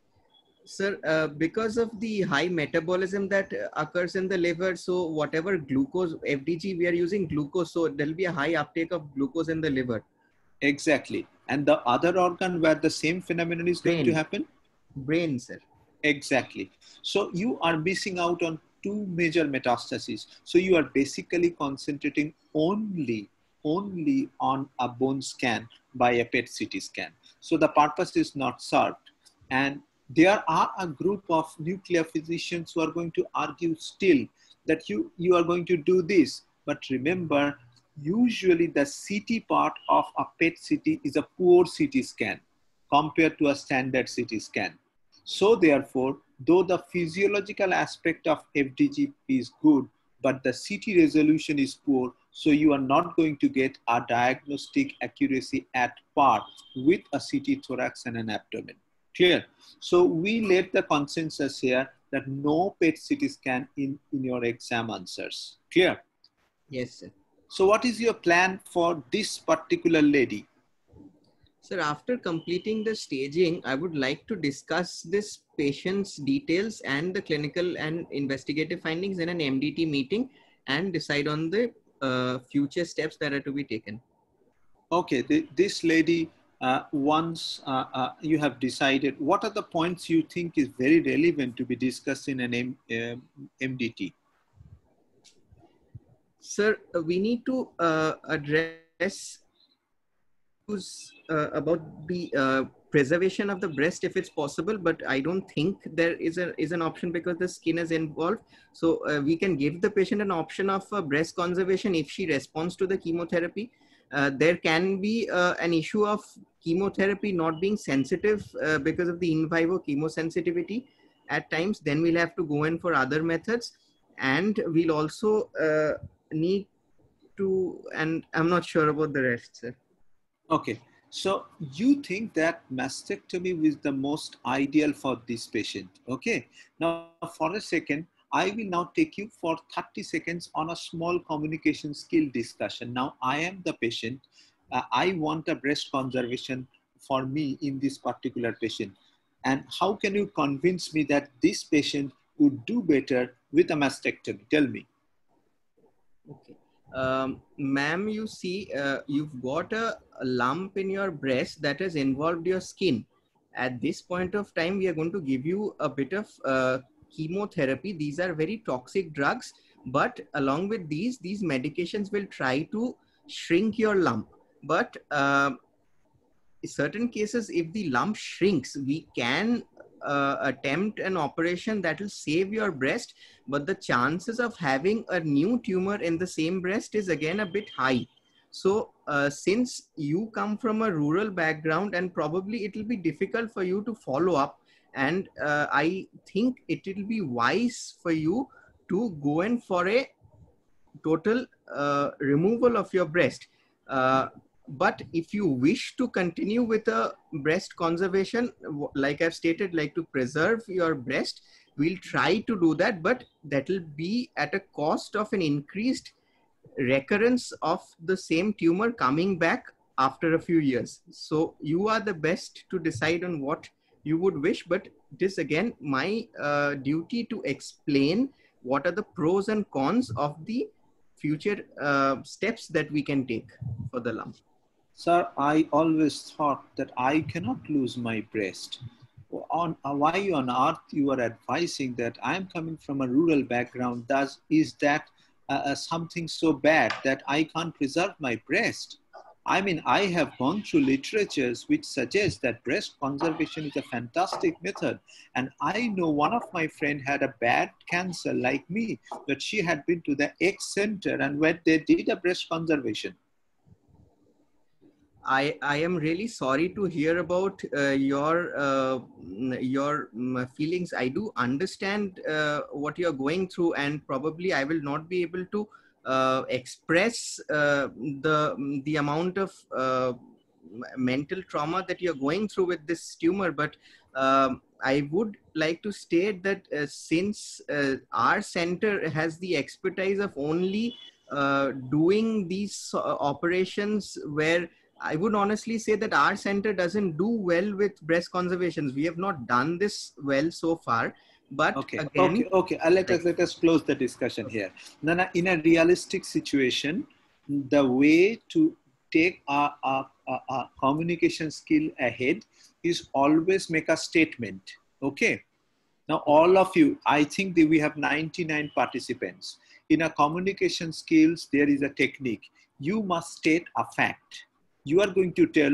Sir, uh, because of the high metabolism that occurs in the liver, so whatever glucose, F D G, we are using glucose, so there'll be a high uptake of glucose in the liver. Exactly. And the other organ where the same phenomenon is Brain. going to happen? Brain, sir. Exactly. So you are missing out on two major metastases. So you are basically concentrating only, only on a bone scan by a P E T C T scan. So the purpose is not served. And there are a group of nuclear physicians who are going to argue still that you, you are going to do this. But remember, usually the C T part of a P E T C T is a poor C T scan compared to a standard C T scan. So therefore, though the physiological aspect of F D G is good, but the C T resolution is poor, so you are not going to get a diagnostic accuracy at par with a C T thorax and an abdomen. Clear? So we laid the consensus here that no P E T C T scan in, in your exam answers. Clear? Yes, sir. So what is your plan for this particular lady? Sir, after completing the staging, I would like to discuss this patient's details and the clinical and investigative findings in an M D T meeting and decide on the uh, future steps that are to be taken. Okay, the, this lady, uh, once uh, uh, you have decided, what are the points you think is very relevant to be discussed in an M, uh, M D T? Sir, we need to uh, address Uh, about the uh, preservation of the breast if it's possible, but I don't think there is a is an option because the skin is involved. So uh, we can give the patient an option of uh, breast conservation if she responds to the chemotherapy. uh, there can be uh, an issue of chemotherapy not being sensitive uh, because of the in vivo chemosensitivity at times. Then we'll have to go in for other methods, and we'll also uh, need to, and I'm not sure about the rest, sir. Okay. So you think that mastectomy is the most ideal for this patient. Okay. Now for a second, I will now take you for thirty seconds on a small communication skill discussion. Now I am the patient. Uh, I want a breast conservation for me in this particular patient. And how can you convince me that this patient would do better with a mastectomy? Tell me. Okay. Um, ma'am, you see, uh, you've got a, a lump in your breast that has involved your skin. At this point of time, we are going to give you a bit of uh, chemotherapy. These are very toxic drugs, but along with these, these medications will try to shrink your lump. But uh, in certain cases, if the lump shrinks, we can uh, attempt an operation that will save your breast, but the chances of having a new tumor in the same breast is again a bit high. So uh, since you come from a rural background, and probably it will be difficult for you to follow up, and uh, I think it will be wise for you to go in for a total uh, removal of your breast. Uh, but if you wish to continue with a breast conservation, like I've stated, like to preserve your breast, we'll try to do that, but that will be at a cost of an increased recurrence of the same tumor coming back after a few years. So you are the best to decide on what you would wish, but it is again my uh, duty to explain what are the pros and cons of the future uh, steps that we can take for the lump. Sir, I always thought that I cannot lose my breast. On, uh, why on earth you are advising that I am coming from a rural background? Does, is that uh, something so bad that I can't preserve my breast? I mean, I have gone through literatures which suggest that breast conservation is a fantastic method. And I know one of my friends had a bad cancer like me, but she had been to the X center and where they did a breast conservation. I, I am really sorry to hear about uh, your uh, your feelings. I do understand uh, what you're going through, and probably I will not be able to uh, express uh, the, the amount of uh, mental trauma that you're going through with this tumor. But um, I would like to state that uh, since uh, our center has the expertise of only uh, doing these uh, operations where I would honestly say that our center doesn't do well with breast conservations. We have not done this well so far. But okay, again, okay, okay. Uh, let us let us close the discussion here. Then, in a realistic situation, the way to take a, a, a, a communication skill ahead is always make a statement. Okay. Now, all of you, I think that we have ninety-nine participants. In a communication skills, there is a technique. You must state a fact. You are going to tell,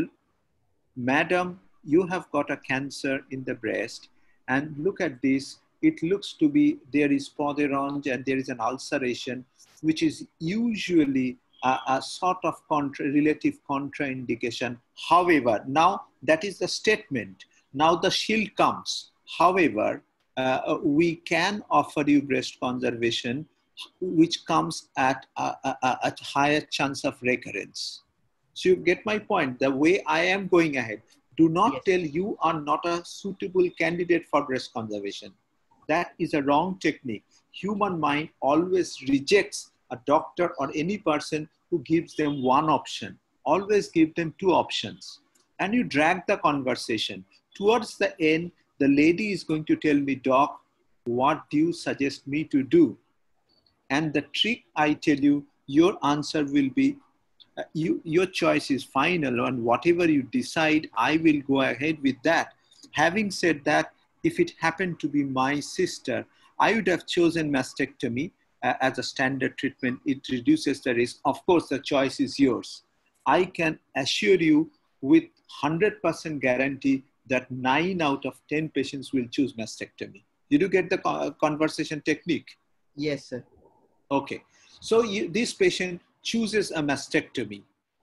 madam, you have got a cancer in the breast, and look at this. It looks to be, there is poderange and there is an ulceration, which is usually a, a sort of contra, relative contraindication. However, now that is the statement. Now the shield comes. However, uh, we can offer you breast conservation, which comes at a, a, a higher chance of recurrence. So you get my point. The way I am going ahead, do not yes. tell you are not a suitable candidate for breast conservation. That is a wrong technique. Human mind always rejects a doctor or any person who gives them one option. Always give them two options. And you drag the conversation. Towards the end, the lady is going to tell me, doc, what do you suggest me to do? And the trick, I tell you, your answer will be, uh, you, your choice is final, and whatever you decide, I will go ahead with that. Having said that, if it happened to be my sister, I would have chosen mastectomy uh, as a standard treatment. It reduces the risk. Of course, the choice is yours. I can assure you with one hundred percent guarantee that nine out of ten patients will choose mastectomy. Did you get the conversation technique? Yes, sir. Okay. So you, this patient chooses a mastectomy.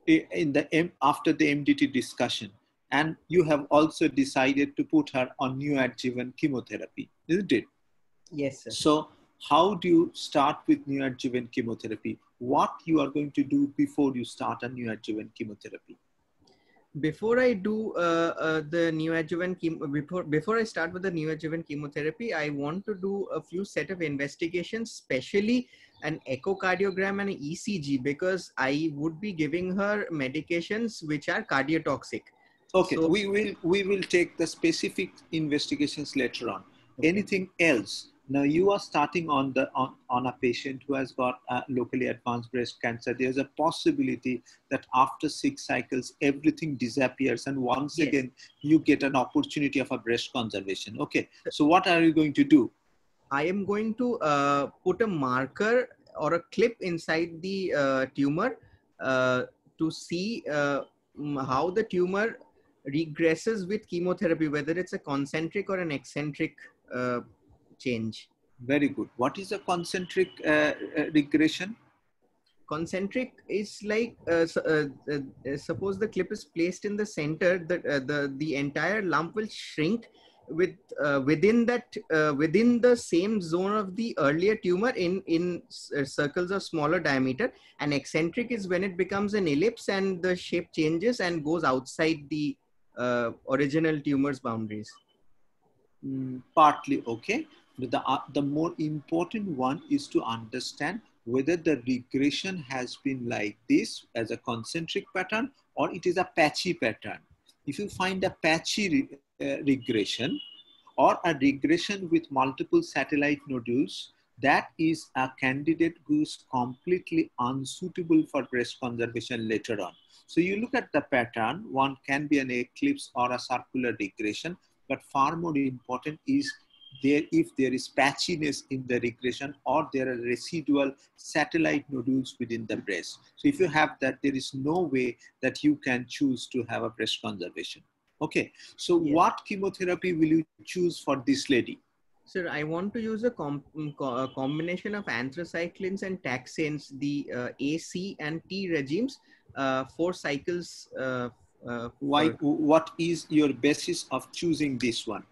in the M, after the M D T discussion, and you have also decided to put her on neoadjuvant chemotherapy, isn't it? Yes, sir. So how do you start with neoadjuvant chemotherapy? What you are going to do before you start a neoadjuvant chemotherapy? Before I do uh, uh, the neoadjuvant chemo, before before I start with the neoadjuvant chemotherapy, I want to do a few set of investigations, especially an echocardiogram and an E C G, because I would be giving her medications which are cardiotoxic. Okay, So, we will we will take the specific investigations later on. Okay. Anything else? Now you are starting on the on, on a patient who has got uh, locally advanced breast cancer. There's a possibility that after six cycles everything disappears, and once Yes. again you get an opportunity of a breast conservation. Okay, so what are you going to do? I am going to uh, put a marker or a clip inside the uh, tumor uh, to see uh, mm, how the tumor regresses with chemotherapy, whether it's a concentric or an eccentric uh, change. Very good. What is a concentric uh, uh, regression? Concentric is like uh, su- uh, uh, uh, suppose the clip is placed in the center, the uh, the the entire lump will shrink with uh, within that uh, within the same zone of the earlier tumor in in uh, circles of smaller diameter. And eccentric is when it becomes an ellipse and the shape changes and goes outside the uh, original tumor's boundaries. Mm, partly okay, but the uh, the more important one is to understand whether the regression has been like this as a concentric pattern or it is a patchy pattern. If you find a patchy re uh, regression or a regression with multiple satellite nodules, that is a candidate who is completely unsuitable for breast conservation later on. So you look at the pattern, one can be an eclipse or a circular regression, but far more important is there if there is patchiness in the regression or there are residual satellite nodules within the breast. So if you have that, there is no way that you can choose to have a breast conservation. Okay, so Yes. what chemotherapy will you choose for this lady? Sir, I want to use a, com co a combination of anthracyclines and taxanes, the uh, A, C, and T regimes, uh, four cycles. Uh, uh, Why? for, What is your basis of choosing this one?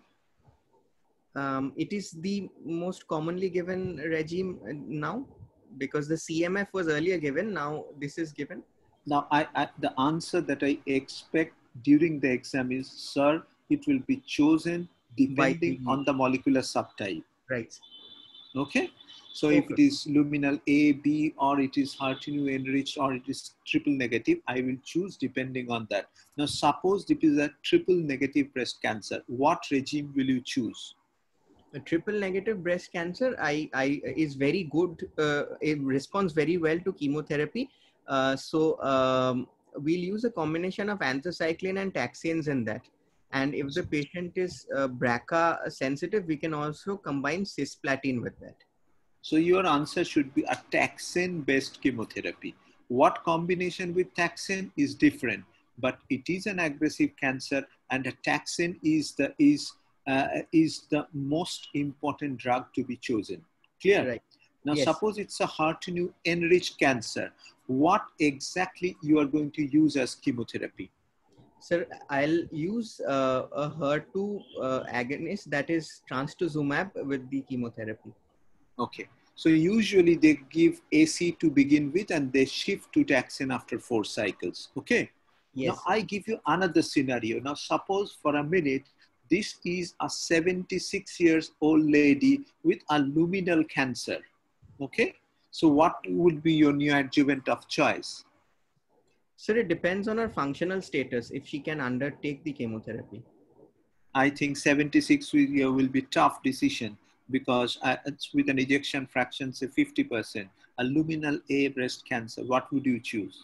um, it is the most commonly given regime now, because the C M F was earlier given. Now this is given. Now, I, I the answer that I expect during the exam is, sir, it will be chosen depending the- on the molecular subtype. Right. Okay. So Okay. if it is luminal A, B, or it is HER2 enriched, or it is triple negative, I will choose depending on that. Now, suppose this is a triple negative breast cancer. What regime will you choose? A triple negative breast cancer, I, I is very good. Uh, it responds very well to chemotherapy. Uh, so um, we'll use a combination of anthracycline and taxanes in that. And if the patient is uh, B R C A sensitive, we can also combine cisplatin with that. So your answer should be a taxane-based chemotherapy. What combination with taxane is different, but it is an aggressive cancer, and a taxane is the is uh, is the most important drug to be chosen. Clear? Right. Now, Yes. suppose it's a HER2 enriched cancer. What exactly you are going to use as chemotherapy? Sir, I'll use uh, a HER2 uh, agonist, that is trastuzumab, with the chemotherapy. Okay. So usually they give A C to begin with and they shift to taxane after four cycles. Okay. Yes. Now I give you another scenario. Now suppose for a minute, this is a seventy-six years old lady with a luminal cancer. Okay. So what would be your neoadjuvant of choice? Sir, it depends on her functional status, if she can undertake the chemotherapy. I think seventy-six will, will be tough decision because uh, it's with an ejection fraction, say fifty percent. A luminal A breast cancer, what would you choose?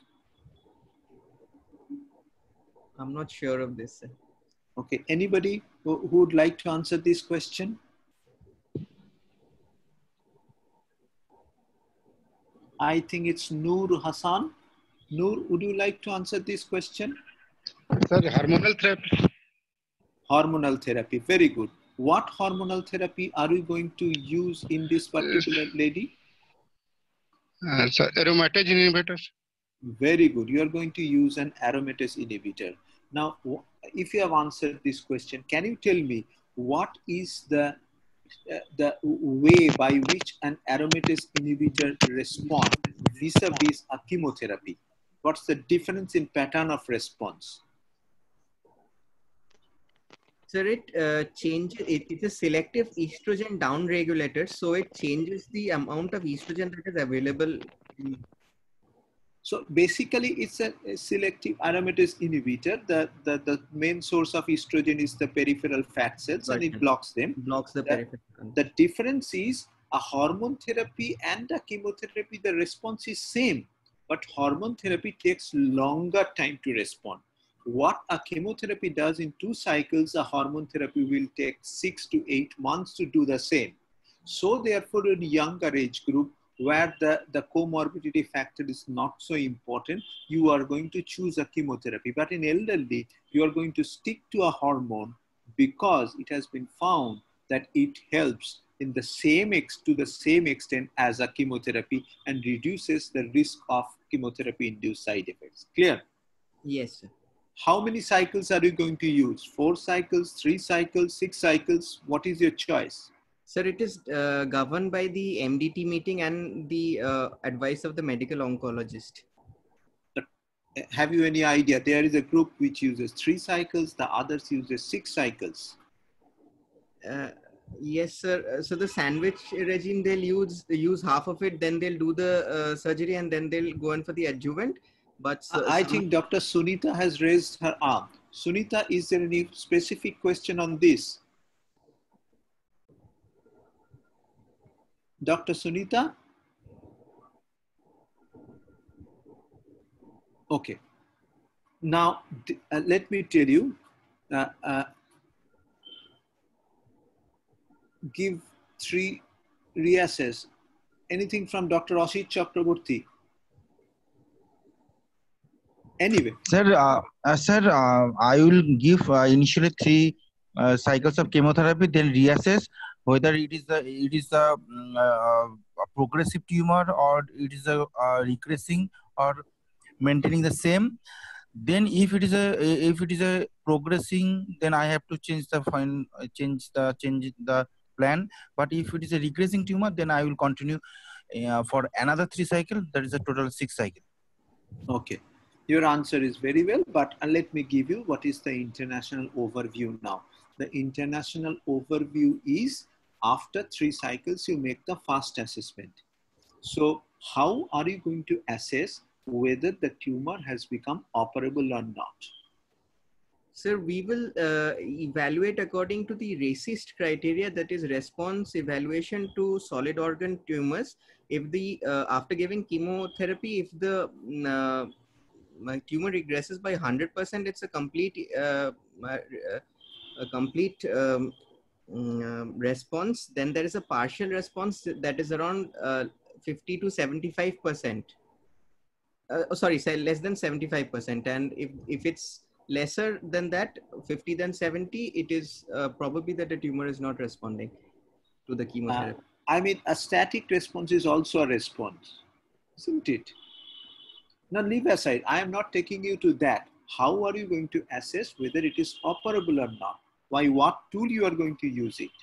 I'm not sure of this, sir. Okay, anybody who, who would like to answer this question? I think it's Noor Hassan. Noor, would you like to answer this question? Sir, hormonal therapy. Hormonal therapy, very good. What hormonal therapy are we going to use in this particular lady? Uh, sir, aromatase inhibitors. Very good. You are going to use an aromatase inhibitor. Now, if you have answered this question, can you tell me what is the uh, the way by which an aromatase inhibitor responds vis-a-vis a chemotherapy? What's the difference in pattern of response? Sir, it uh, changes, it, it's a selective estrogen down regulator, so it changes the amount of estrogen that is available. So basically it's a, a selective aromatase inhibitor. The, the, the main source of estrogen is the peripheral fat cells, right, and it blocks them. Blocks the, the peripheral. The difference is a hormone therapy and a chemotherapy, the response is same, but hormone therapy takes longer time to respond. What a chemotherapy does in two cycles, a hormone therapy will take six to eight months to do the same. So therefore in younger age group, where the, the comorbidity factor is not so important, you are going to choose a chemotherapy. But in elderly, you are going to stick to a hormone because it has been found that it helps in the same ex to the same extent as a chemotherapy and reduces the risk of chemotherapy-induced side effects. Clear? Yes, sir. How many cycles are you going to use? Four cycles, three cycles, six cycles? What is your choice? Sir, it is uh, governed by the M D T meeting and the uh, advice of the medical oncologist. Have you any idea? There is a group which uses three cycles, the others uses six cycles. Uh, yes, sir. So the sandwich regime, they'll use use half of it, then they'll do the uh, surgery, and then they'll go in for the adjuvant. But uh, I think Doctor Sunita has raised her arm. Sunita, is there any specific question on this? Doctor Sunita? Okay. Now, uh, let me tell you, uh, uh, give three reassess. Anything from Doctor Ashit Chakraborty? Anyway. Sir, uh, uh, sir, uh, I will give uh, initially three uh, cycles of chemotherapy, then reassess whether it is the it is a, uh, a progressive tumor or it is a uh, regressing or maintaining the same. Then if it is a if it is a progressing, then I have to change the fine change the change the plan. But if it is a regressing tumor, then I will continue uh, for another three cycles. That is a total six cycle. Okay, your answer is very well. But uh, let me give you what is the international overview now. The international overview is after three cycles, you make the first assessment. So how are you going to assess whether the tumor has become operable or not? Sir, we will uh, evaluate according to the RACIST criteria, that is response evaluation to solid organ tumors. If the, uh, after giving chemotherapy, if the uh, my tumor regresses by one hundred percent, it's a complete, uh, a complete um, uh, response. Then there is a partial response that is around uh, fifty to seventy-five percent. Uh, oh, sorry, say less than seventy-five percent. And if, if it's lesser than that, fifty than seventy, it is uh, probably that the tumor is not responding to the chemotherapy. Uh, I mean, a static response is also a response, isn't it? Now leave aside, I am not taking you to that. How are you going to assess whether it is operable or not? By what tool you are going to use it?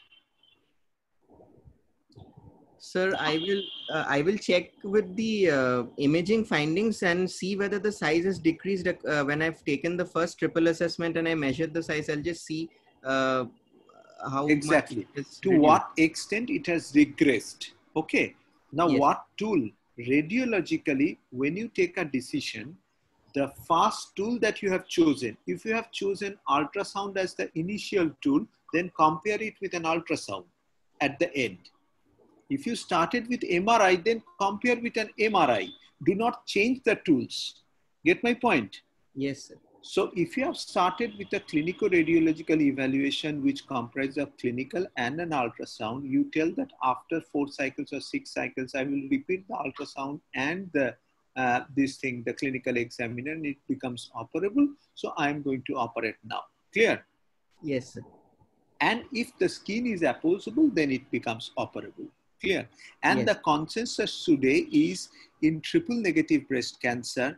Sir, I will uh, I will check with the uh, imaging findings and see whether the size has decreased uh, when I've taken the first triple assessment and I measured the size. I'll just see uh, how exactly much to reduced. What extent it has regressed. Okay. Now, yes. What tool? Radiologically, when you take a decision, the first tool that you have chosen, if you have chosen ultrasound as the initial tool, then compare it with an ultrasound at the end. If you started with M R I, then compare with an M R I. Do not change the tools. Get my point? Yes, sir. So if you have started with a clinical radiological evaluation, which comprises of clinical and an ultrasound, you tell that after four cycles or six cycles, I will repeat the ultrasound and the uh, this thing, the clinical examiner, and it becomes operable. So I am going to operate now. Clear? Yes, sir. And if the skin is opposable, then it becomes operable. Clear? And yes. The consensus today is in triple negative breast cancer,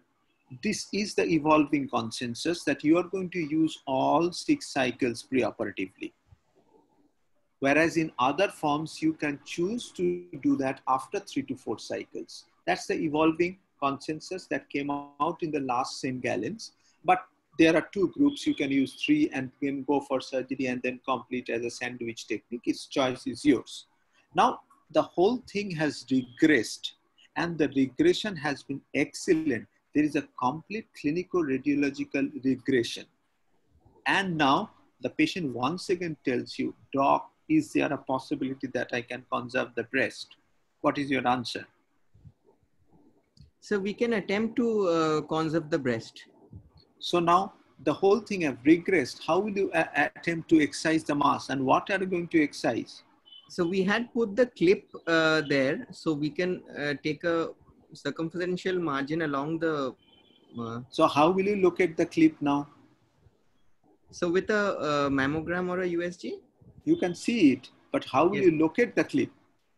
this is the evolving consensus that you are going to use all six cycles preoperatively. Whereas in other forms, you can choose to do that after three to four cycles. That's the evolving consensus that came out in the last Saint Gallen's. But there are two groups. You can use three and then go for surgery and then complete as a sandwich technique. Its choice is yours. Now, the whole thing has regressed, and the regression has been excellent. There is a complete clinical radiological regression. And now the patient once again tells you, doc, is there a possibility that I can conserve the breast? What is your answer? So we can attempt to uh, conserve the breast. So now the whole thing have regressed. How will you uh, attempt to excise the mass, and what are you going to excise? So we had put the clip uh, there, so we can uh, take a circumferential margin along the. Uh, so how will you look at the clip now? So with a, a mammogram or a U S G? You can see it, but how will yes. you locate the clip?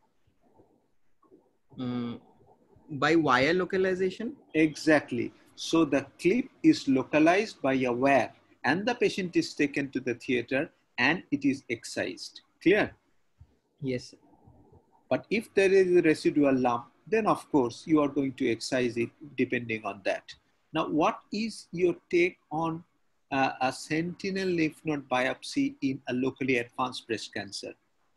Um, by wire localization? Exactly. So the clip is localized by a wire, and the patient is taken to the theater and it is excised. Clear? Yes. But if there is a residual lump, then of course you are going to excise it depending on that. Now, what is your take on uh, a sentinel lymph node biopsy in a locally advanced breast cancer?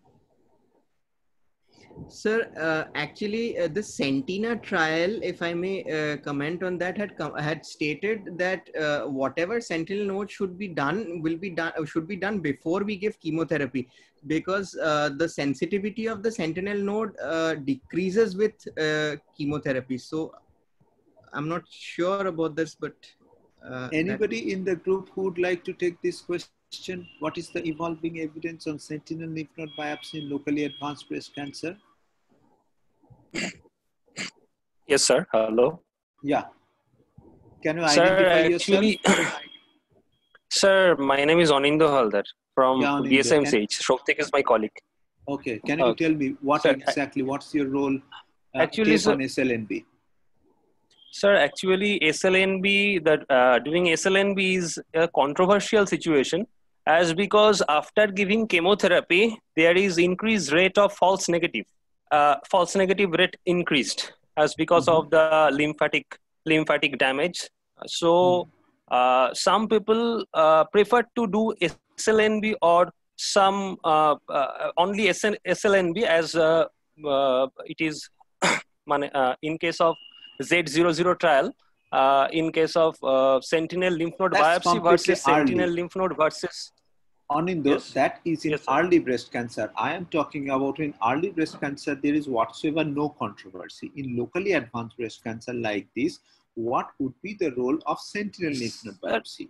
Sir, uh, actually, uh, the Sentina trial, if I may uh, comment on that, had had stated that uh, whatever sentinel node should be done will be done should be done before we give chemotherapy, because uh, the sensitivity of the sentinel node uh, decreases with uh, chemotherapy. So, I'm not sure about this, but uh, anybody that... in the group who would like to take this question? What is the evolving evidence on sentinel lymph node biopsy in locally advanced breast cancer? Yes, sir. Hello. Yeah. Can you sir, identify actually, yourself? Sir, my name is Anindo Haldar from yeah, B S M S H. Shoktik is my colleague. Okay. Can you uh, tell me what sir, exactly, what's your role uh, actually, sir, on S L N B? Sir, actually, S L N B, that uh, doing S L N B is a controversial situation, as because after giving chemotherapy, there is increased rate of false negative. Uh, false negative rate increased as because mm-hmm. of the lymphatic lymphatic damage. So mm-hmm. uh, some people uh, prefer to do S L N B or some uh, uh, only S L N B as uh, uh, it is uh, in case of Z zero zero trial. Uh, in case of uh, sentinel lymph node That's biopsy versus early. sentinel lymph node versus. Anindo, yes. that is in yes, early breast cancer. I am talking about in early breast cancer, there is whatsoever no controversy. In locally advanced breast cancer like this, what would be the role of sentinel lymph node biopsy?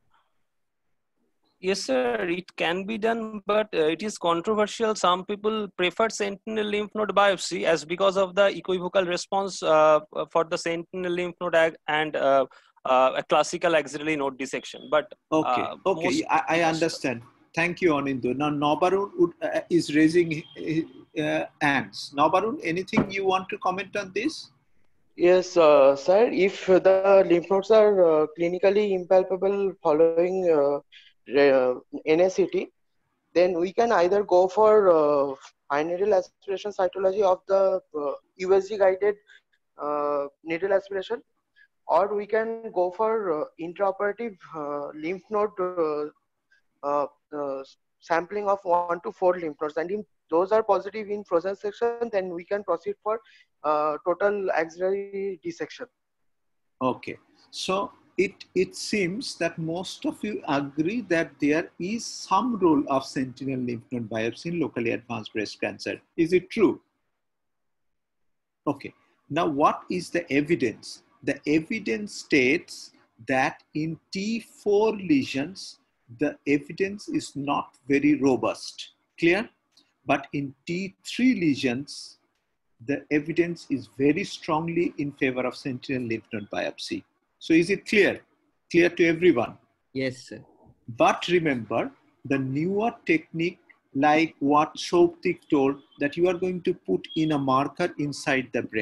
Yes, sir, it can be done, but uh, it is controversial. Some people prefer sentinel lymph node biopsy as because of the equivocal response uh, for the sentinel lymph node and uh, uh, a classical axillary node dissection. But okay, uh, okay, most, I, I understand. Thank you, Anindo. Now, Nobarun would, uh, is raising uh, hands. Nobarun, anything you want to comment on this? Yes, uh, sir. If the lymph nodes are uh, clinically impalpable following uh, Uh, N A C T, then we can either go for uh, high needle aspiration cytology of the uh, U S G guided uh, needle aspiration, or we can go for uh, intraoperative uh, lymph node uh, uh, uh, sampling of one to four lymph nodes, and if those are positive in frozen section, then we can proceed for uh, total axillary dissection. Okay, so It, it seems that most of you agree that there is some role of sentinel lymph node biopsy in locally advanced breast cancer. Is it true? Okay. Now, what is the evidence? The evidence states that in T four lesions, the evidence is not very robust. Clear? But in T three lesions, the evidence is very strongly in favor of sentinel lymph node biopsy. So is it clear? Clear to everyone? Yes, sir. But remember, the newer technique, like what Shoktik told, that you are going to put in a marker inside the breast,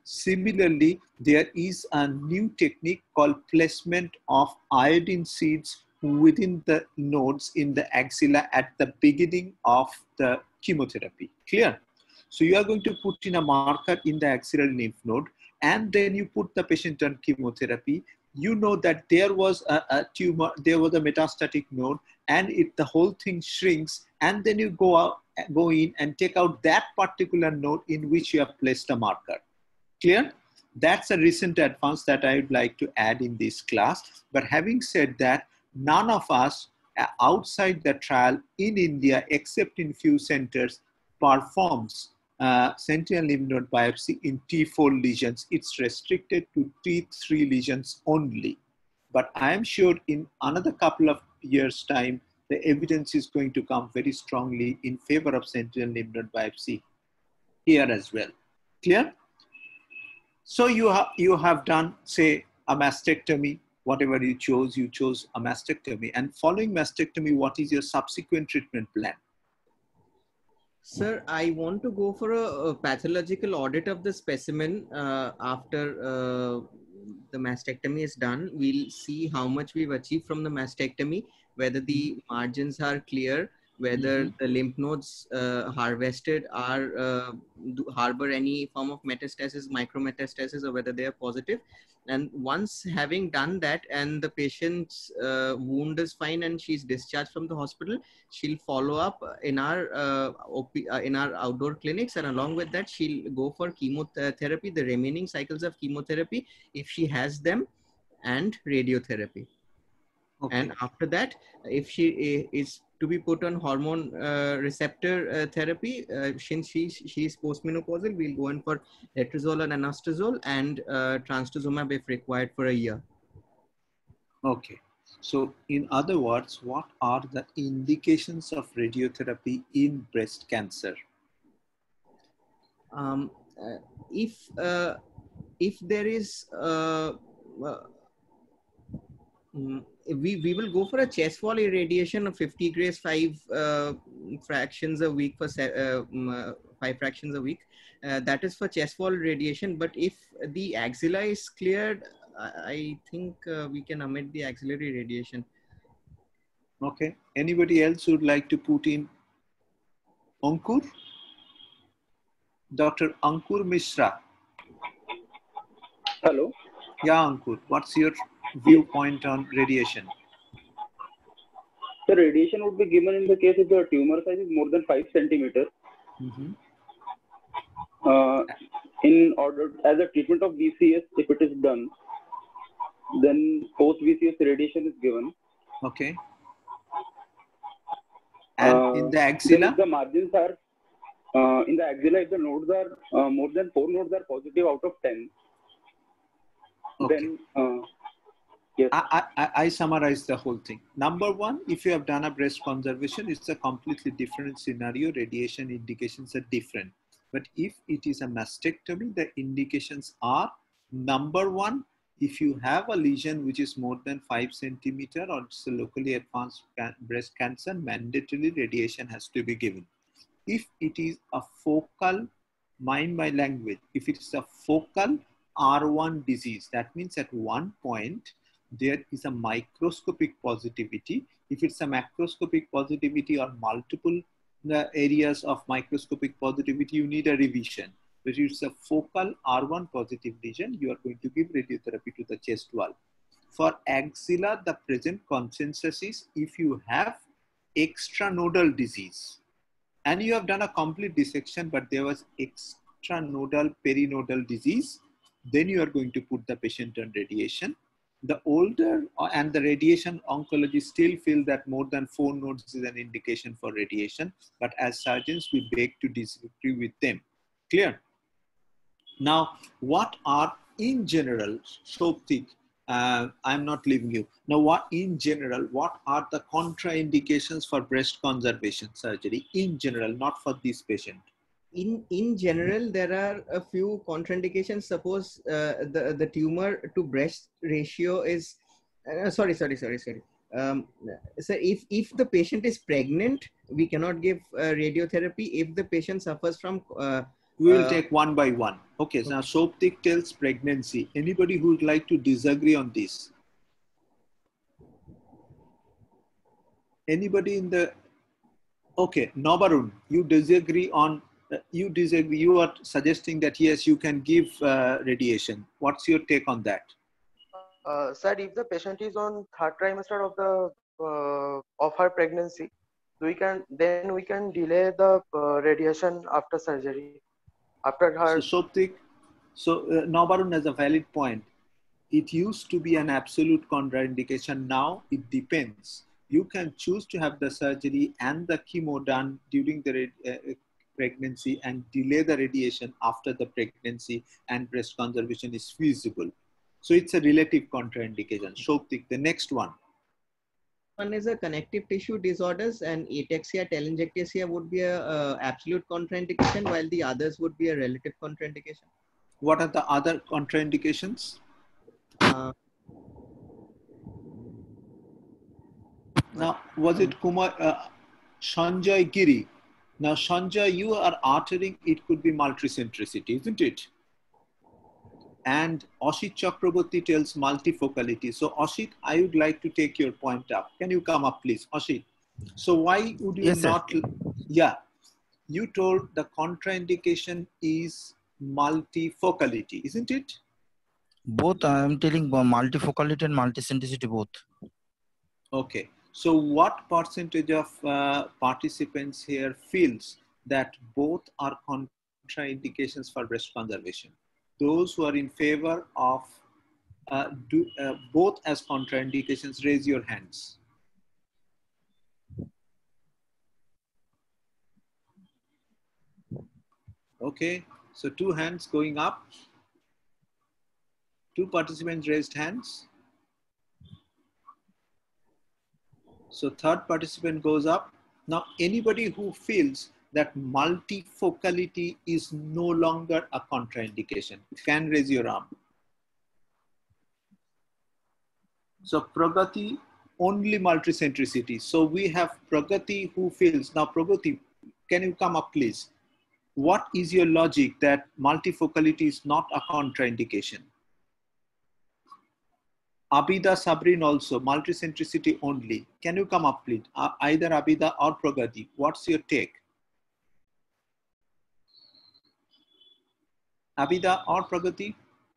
Similarly, there is a new technique called placement of iodine seeds within the nodes in the axilla at the beginning of the chemotherapy. Clear? So you are going to put in a marker in the axillary lymph node, and then you put the patient on chemotherapy. You know that there was a, a tumor, there was a metastatic node, and it, the whole thing shrinks, and then you go out, go in and take out that particular node in which you have placed a marker. Clear? That's a recent advance that I would like to add in this class. But having said that, none of us outside the trial in India, except in few centers, performs uh, sentinel lymph node biopsy in T four lesions. It's restricted to T three lesions only. But I am sure in another couple of years' time, the evidence is going to come very strongly in favor of sentinel lymph node biopsy here as well. Clear? So you, ha you have done, say, a mastectomy, whatever you chose, you chose a mastectomy. And following mastectomy, what is your subsequent treatment plan? Sir, I want to go for a, a pathological audit of the specimen uh, after uh, the mastectomy is done. We'll see how much we've achieved from the mastectomy, whether the margins are clear, whether mm-hmm. the lymph nodes uh, harvested are uh, do harbor any form of metastasis, micrometastasis, or whether they are positive. And once having done that and the patient's uh, wound is fine and she's discharged from the hospital, she'll follow up in our uh, O P, uh, in our outdoor clinics, and along with that she'll go for chemotherapy, the remaining cycles of chemotherapy if she has them, and radiotherapy. Okay. And after that, if she is to be put on hormone uh, receptor uh, therapy, uh, since she, she is postmenopausal, we'll go in for letrozole and anastrozole and uh, trastuzumab if required for a year. Okay. So in other words, what are the indications of radiotherapy in breast cancer? Um, uh, if, uh, if there is uh, uh, mm, We, we will go for a chest wall irradiation of fifty grays, five uh, fractions a week for uh, um, five fractions a week. Uh, that is for chest wall radiation. But if the axilla is cleared, I, I think uh, we can omit the axillary radiation. Okay. Anybody else would like to put in? Ankur? Doctor Ankur Mishra. Hello. Yeah, Ankur. What's your viewpoint on radiation? The radiation would be given in the case if the tumor size is more than five centimeters. Mm-hmm. uh, in order as a treatment of B C S, if it is done, then post B C S radiation is given. Okay. And uh, in the axilla, the margins are uh, in the axilla. If the nodes are uh, more than four nodes are positive out of ten, okay. then. Uh, Yes. I, I, I summarize the whole thing. Number one, if you have done a breast conservation, it's a completely different scenario. Radiation indications are different. But if it is a mastectomy, the indications are, number one, if you have a lesion which is more than five centimeter or it's a locally advanced can breast cancer, mandatorily radiation has to be given. If it is a focal, mind my language, if it's a focal R one disease, that means at one point, there is a microscopic positivity. If it's a macroscopic positivity or multiple uh, areas of microscopic positivity, you need a revision. But if it's a focal R one positive lesion, you are going to give radiotherapy to the chest wall. For axilla, the present consensus is if you have extranodal disease and you have done a complete dissection, but there was extranodal perinodal disease, then you are going to put the patient on radiation. The older and the radiation oncologists still feel that more than four nodes is an indication for radiation, but as surgeons, we beg to disagree with them. Clear? Now, what are in general, Shoptik, uh, I'm not leaving you. Now, what in general, what are the contraindications for breast conservation surgery in general, not for this patient? In, in general, there are a few contraindications. Suppose uh, the, the tumor to breast ratio is, uh, sorry, sorry, sorry, sorry. Um, so if, if the patient is pregnant, we cannot give uh, radiotherapy. If the patient suffers from uh, We will Uh, take one by one. Okay, so now Soptik tells pregnancy. Anybody who would like to disagree on this? Anybody in the, okay, Nobarun, you disagree on, uh, you disagree, you are suggesting that yes, you can give uh, radiation. What's your take on that? Uh, sir, if the patient is on third trimester of the uh, of her pregnancy, we can then we can delay the uh, radiation after surgery. After her. So Soptik, so uh, Nobarun has a valid point. It used to be an absolute contraindication. Now it depends. You can choose to have the surgery and the chemo done during the uh, pregnancy and delay the radiation after the pregnancy, and breast conservation is feasible. So it's a relative contraindication. Soptik, the next one. One is a connective tissue disorders, and ataxia telangiectasia would be a uh, absolute contraindication, while the others would be a relative contraindication. What are the other contraindications? Uh, now, was it Kumar, uh, Sanjay Giri? Now, Sanjay, you are uttering it could be multicentricity, isn't it? And Ashit Chakraborty tells multifocality. So Ashit, I would like to take your point up. Can you come up, please, Ashit? So why would you Yes, not? Sir. Yeah, you told the contraindication is multifocality, isn't it? Both, I am telling multifocality and multicentricity both. Okay. So what percentage of uh, participants here feels that both are contraindications for breast conservation? Those who are in favor of uh, do, uh, both as contraindications, raise your hands. Okay, so two hands going up. Two participants raised hands. So third participant goes up. Now anybody who feels that multifocality is no longer a contraindication can raise your arm. So Pragati, only multicentricity. So we have Pragati who feels, now Pragati, can you come up please? What is your logic that multifocality is not a contraindication? Abida Sabrin also, multicentricity only. Can you come up please? Uh, either Abida or Pragati, what's your take? Abida or Pragati?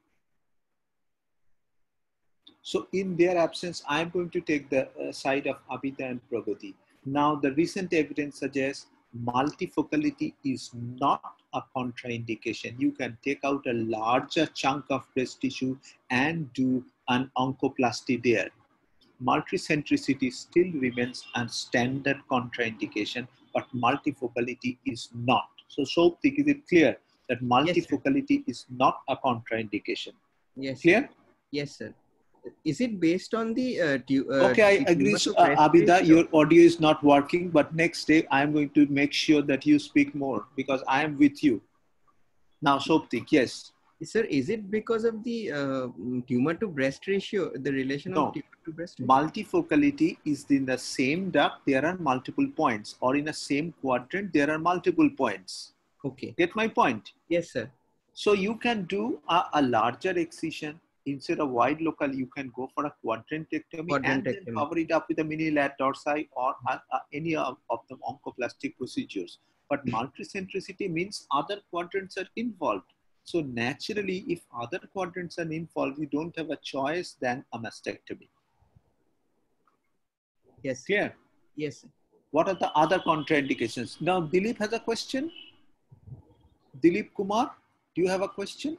So in their absence, I'm going to take the uh, side of Abida and Pragati. Now the recent evidence suggests multifocality is not a contraindication. You can take out a larger chunk of breast tissue and do an oncoplasty there. Multicentricity still remains a standard contraindication, but multifocality is not. So Soptik, is it clear that multifocality yes, is not a contraindication? Yes. Clear? Sir. Yes, sir. Is it based on the uh, tu uh, okay, I agree, uh, Abida, your audio is not working, but next day I'm going to make sure that you speak more because I am with you. Now, Soptik, yes. Sir, is it because of the uh, tumor to breast ratio, the relation no. of tumor to breast ratio? Multifocality is in the same duct, there are multiple points, or in the same quadrant, there are multiple points. Okay. Get my point? Yes, sir. So you can do a, a larger excision. Instead of wide local, you can go for a quadrantectomy, quadrantectomy. and then cover it up with a mini lat dorsi or uh, uh, any of, of the oncoplastic procedures. But multicentricity means other quadrants are involved. So naturally, if other quadrants are involved, you don't have a choice than a mastectomy. Yes. Clear? Yes. Sir. What are the other contraindications? Now, Dilip has a question. Dilip Kumar, do you have a question?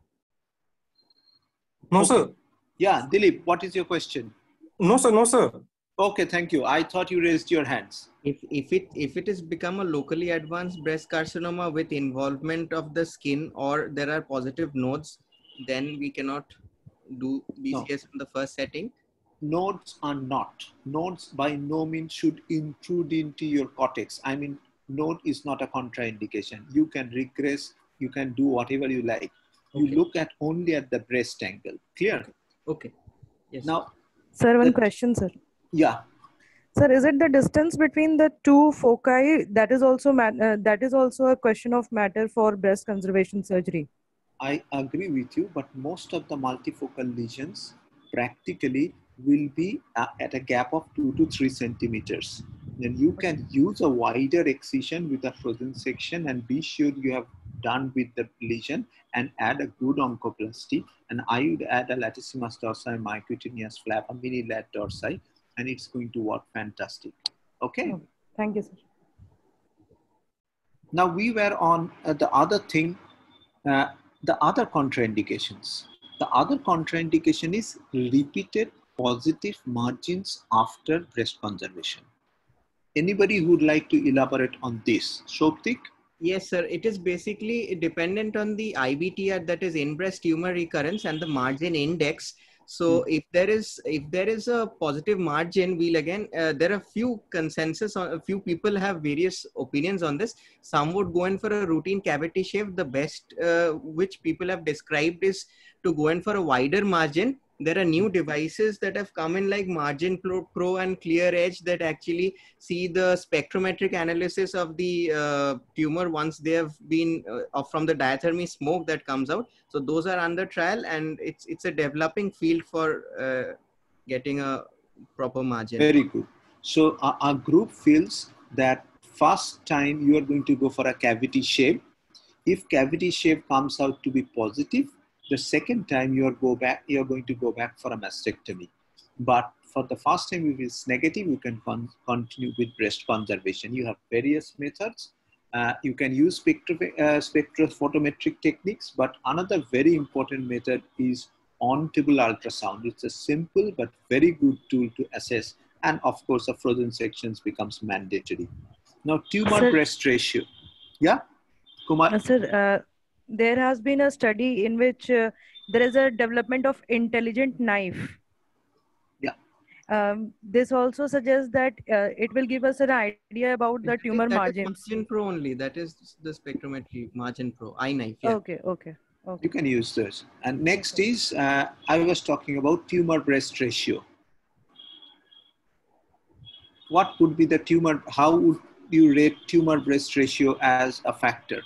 No, okay. sir. Yeah, Dilip, what is your question? No, sir. No, sir. Okay, thank you. I thought you raised your hands. If if it if it has become a locally advanced breast carcinoma with involvement of the skin, or there are positive nodes, then we cannot do B C S no. in the first setting. Nodes are not. Nodes by no means should intrude into your cortex. I mean, node is not a contraindication. You can regress. You can do whatever you like. You okay. look at only at the breast angle. Clear? Okay. Okay. Yes. Now, sir, one the, question, sir. Yeah. Sir, is it the distance between the two foci that is also mat- uh, that is also a question of matter for breast conservation surgery? I agree with you, but most of the multifocal lesions practically will be uh, at a gap of two to three centimeters. Then you can use a wider excision with a frozen section and be sure you have done with the lesion and add a good oncoplasty. And I would add a latissimus dorsi, mycutaneous flap, a mini lat dorsi, and it's going to work fantastic. Okay. Oh, thank you, sir. Now we were on uh, the other thing. Uh, the other contraindications. The other contraindication is repeated positive margins after breast conservation. Anybody who would like to elaborate on this? Shobtik? Yes, sir. It is basically dependent on the I B T R, that is in-breast tumor recurrence, and the margin index. So if there is if there is a positive margin, we'll again uh, there are few consensus on a few people have various opinions on this. Some would go in for a routine cavity shave. The best uh, which people have described is to go in for a wider margin. There are new devices that have come in like Margin Pro, Pro and Clear Edge that actually see the spectrometric analysis of the uh, tumor once they have been uh, from the diathermy smoke that comes out. So those are under trial, and it's it's a developing field for uh, getting a proper margin. Very good. So our, our group feels that first time you are going to go for a cavity shave. If cavity shave comes out to be positive, the second time you are go back, you are going to go back for a mastectomy. But for the first time, if it's negative, you can con continue with breast conservation. You have various methods. Uh, you can use spectro uh, spectrophotometric techniques, but another very important method is on-table ultrasound. It's a simple but very good tool to assess. And of course, a frozen sections becomes mandatory. Now, tumor Sir, breast ratio. Yeah, Kumar? Uh, sir, uh, there has been a study in which uh, there is a development of intelligent knife. Yeah. Um, this also suggests that uh, it will give us an idea about the tumor That is margins. Margin Pro only. That is the spectrometry Margin Pro, iKnife. Yeah. Okay, okay, okay. You can use this. And next is, uh, I was talking about tumor breast ratio. What would be the tumor, how would you rate tumor breast ratio as a factor?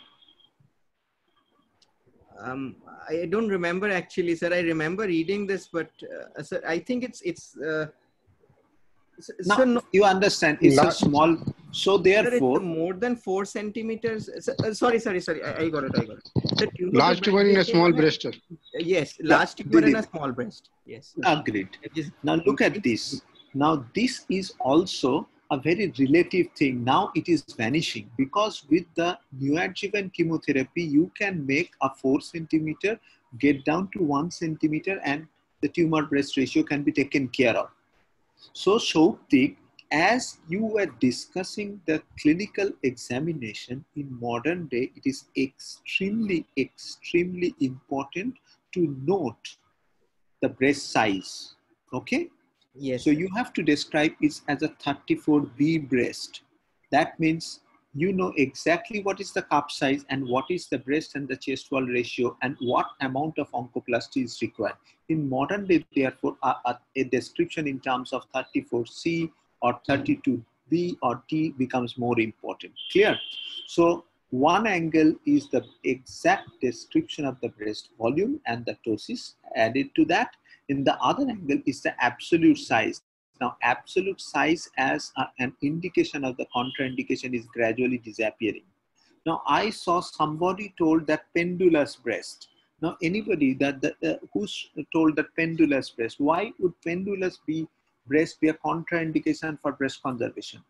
Um, I don't remember actually, sir. I remember reading this, but uh, sir, I think it's it's. Uh, so, now, so no, you understand it's a small. So therefore, sir, more than four centimeters. Uh, sorry, sorry, sorry. I, I got it. I got it. The tumor Large tumor in a small breast. Yes, large yeah, tumor in a small breast. Yes. Agreed. Now look at this. Now this is also a very relative thing. Now it is vanishing because with the neoadjuvant chemotherapy, you can make a four centimeter get down to one centimeter and the tumor breast ratio can be taken care of. So Shobtik, as you were discussing the clinical examination in modern day, it is extremely, extremely important to note the breast size. Okay? Yes. So you have to describe it as a thirty-four B breast. That means you know exactly what is the cup size and what is the breast and the chest wall ratio and what amount of oncoplasty is required. In modern day, therefore, a, a, a description in terms of thirty-four C or thirty-two B or T becomes more important. Clear? So one angle is the exact description of the breast volume and the ptosis added to that. In the other angle is the absolute size. Now, absolute size as a, an indication of the contraindication is gradually disappearing. Now, I saw somebody told that pendulous breast. Now, anybody that the, uh, who's told that pendulous breast, why would pendulous be breast be a contraindication for breast conservation?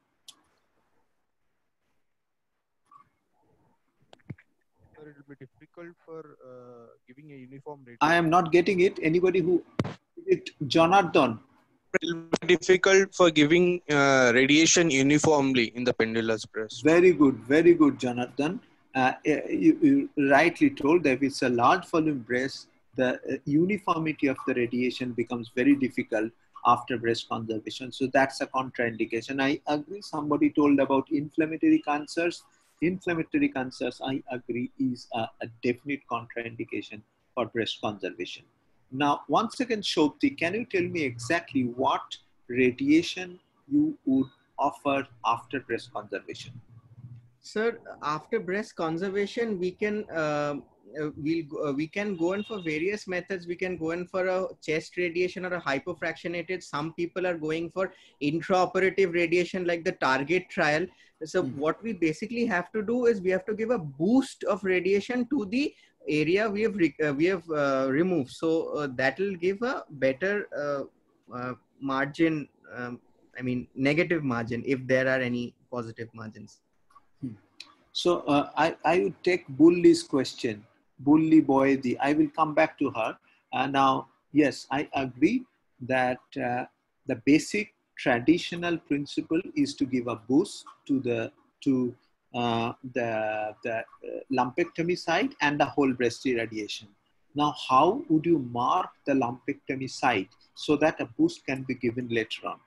It will be difficult for uh, giving a uniform rate. I am not getting it. Anybody who it, Jonathan. It will be difficult for giving uh, radiation uniformly in the pendulous breast. Very good, very good, Jonathan. Uh, you, you rightly told that if it's a large volume breast, the uh, uniformity of the radiation becomes very difficult after breast conservation. So that's a contraindication. I agree. Somebody told about inflammatory cancers. Inflammatory cancers, I agree, is a, a definite contraindication for breast conservation. Now, once again, Shobtik, can you tell me exactly what radiation you would offer after breast conservation? Sir, after breast conservation, we can uh, uh, we'll go, uh, we can go in for various methods. We can go in for a chest radiation or a hypofractionated. Some people are going for intraoperative radiation, like the Target trial. So mm. what we basically have to do is we have to give a boost of radiation to the area we have re uh, we have uh, removed. So uh, that will give a better uh, uh, margin. Um, I mean, negative margin if there are any positive margins. So uh, I, I would take Bulli's question, Bulli Boyedi. I will come back to her. Uh, now, yes, I agree that uh, the basic traditional principle is to give a boost to the to uh, the, the uh, lumpectomy site and the whole breast irradiation. Now, how would you mark the lumpectomy site so that a boost can be given later on?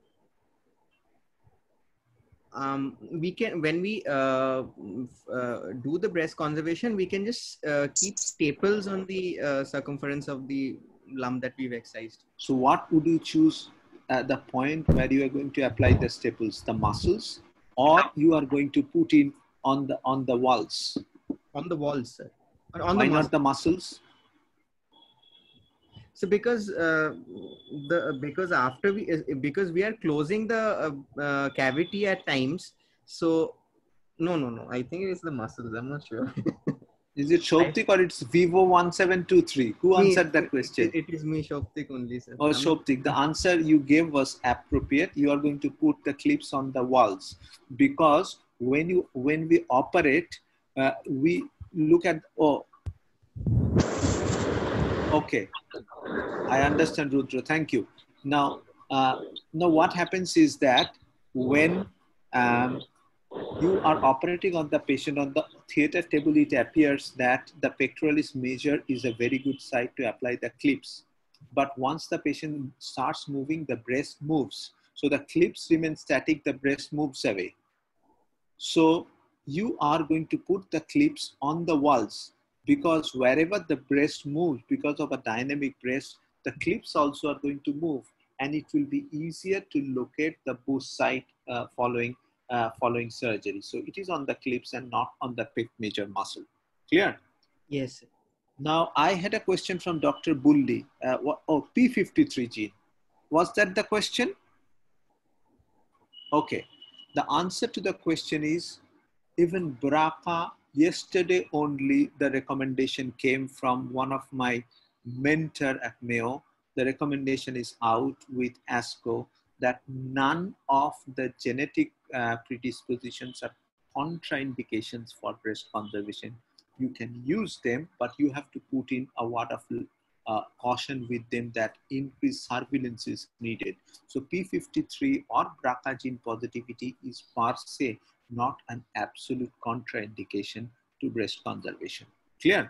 Um, we can, when we uh, uh, do the breast conservation, we can just uh, keep staples on the uh, circumference of the lump that we've excised. So what would you choose at the point where you are going to apply the staples, the muscles, or you are going to put in on the on the walls? On the walls, sir. Or on Why the not the muscles? So because uh, the because after we because we are closing the uh, uh, cavity at times, so no no no I think it's the muscles. I'm not sure. Is it Shoptik or it's Vivo one seven two three? Who me, answered that question? It, it is me, Shoptik, only, sir. Oh, Shoptik, the answer you gave was appropriate. You are going to put the clips on the walls because when you when we operate, uh, we look at oh. Okay, I understand, Rudra. Thank you. Now, uh, now what happens is that when um, you are operating on the patient on the theater table, it appears that the pectoralis major is a very good site to apply the clips. But once the patient starts moving, the breast moves. So the clips remain static, the breast moves away. So you are going to put the clips on the walls, because wherever the breast moves, because of a dynamic breast, the clips also are going to move, and it will be easier to locate the boost site uh, following uh, following surgery. So it is on the clips and not on the pec major muscle. Clear? Yes. Now I had a question from Doctor Bulli. Uh, what, oh, P fifty-three gene. Was that the question? Okay. The answer to the question is even B R C A. Yesterday only the recommendation came from one of my mentor at Mayo. The recommendation is out with ASCO that none of the genetic uh, predispositions are contraindications for breast conservation. You can use them, but you have to put in a word of uh, caution with them that increased surveillance is needed. So P fifty-three or B R C A gene positivity is per se not an absolute contraindication to breast conservation. Clear?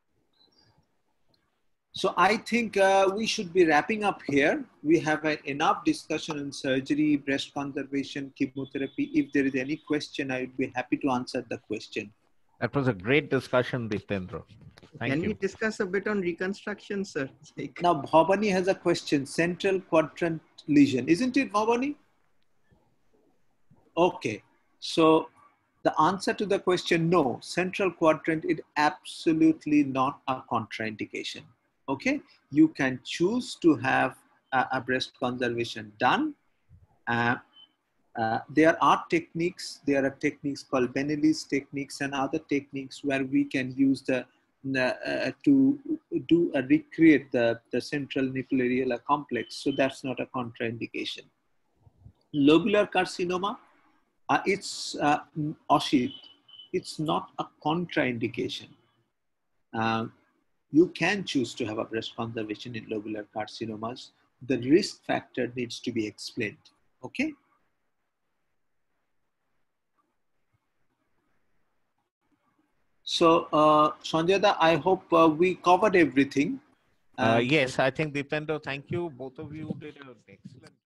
So I think uh, we should be wrapping up here. We have uh, enough discussion on surgery, breast conservation, chemotherapy. If there is any question, I would be happy to answer the question. That was a great discussion, Dipendra. Thank Can you. we discuss a bit on reconstruction, sir? Like... Now, Bhavani has a question. Central quadrant lesion. Isn't it, Bhavani? Okay. So the answer to the question, no, central quadrant is absolutely not a contraindication. Okay, you can choose to have a, a breast conservation done. Uh, uh, there are techniques, there are techniques called Benelli's techniques and other techniques where we can use the, uh, to do a recreate the, the central nipple areolar complex. So that's not a contraindication. Lobular carcinoma, Uh, it's uh, Ashit, it's not a contraindication. Uh, you can choose to have a breast conservation in lobular carcinomas. The risk factor needs to be explained. Okay. So, uh, Sanjayda, I hope uh, we covered everything. Uh, Uh, yes, I think Dipendra, thank you. Both of you did an excellent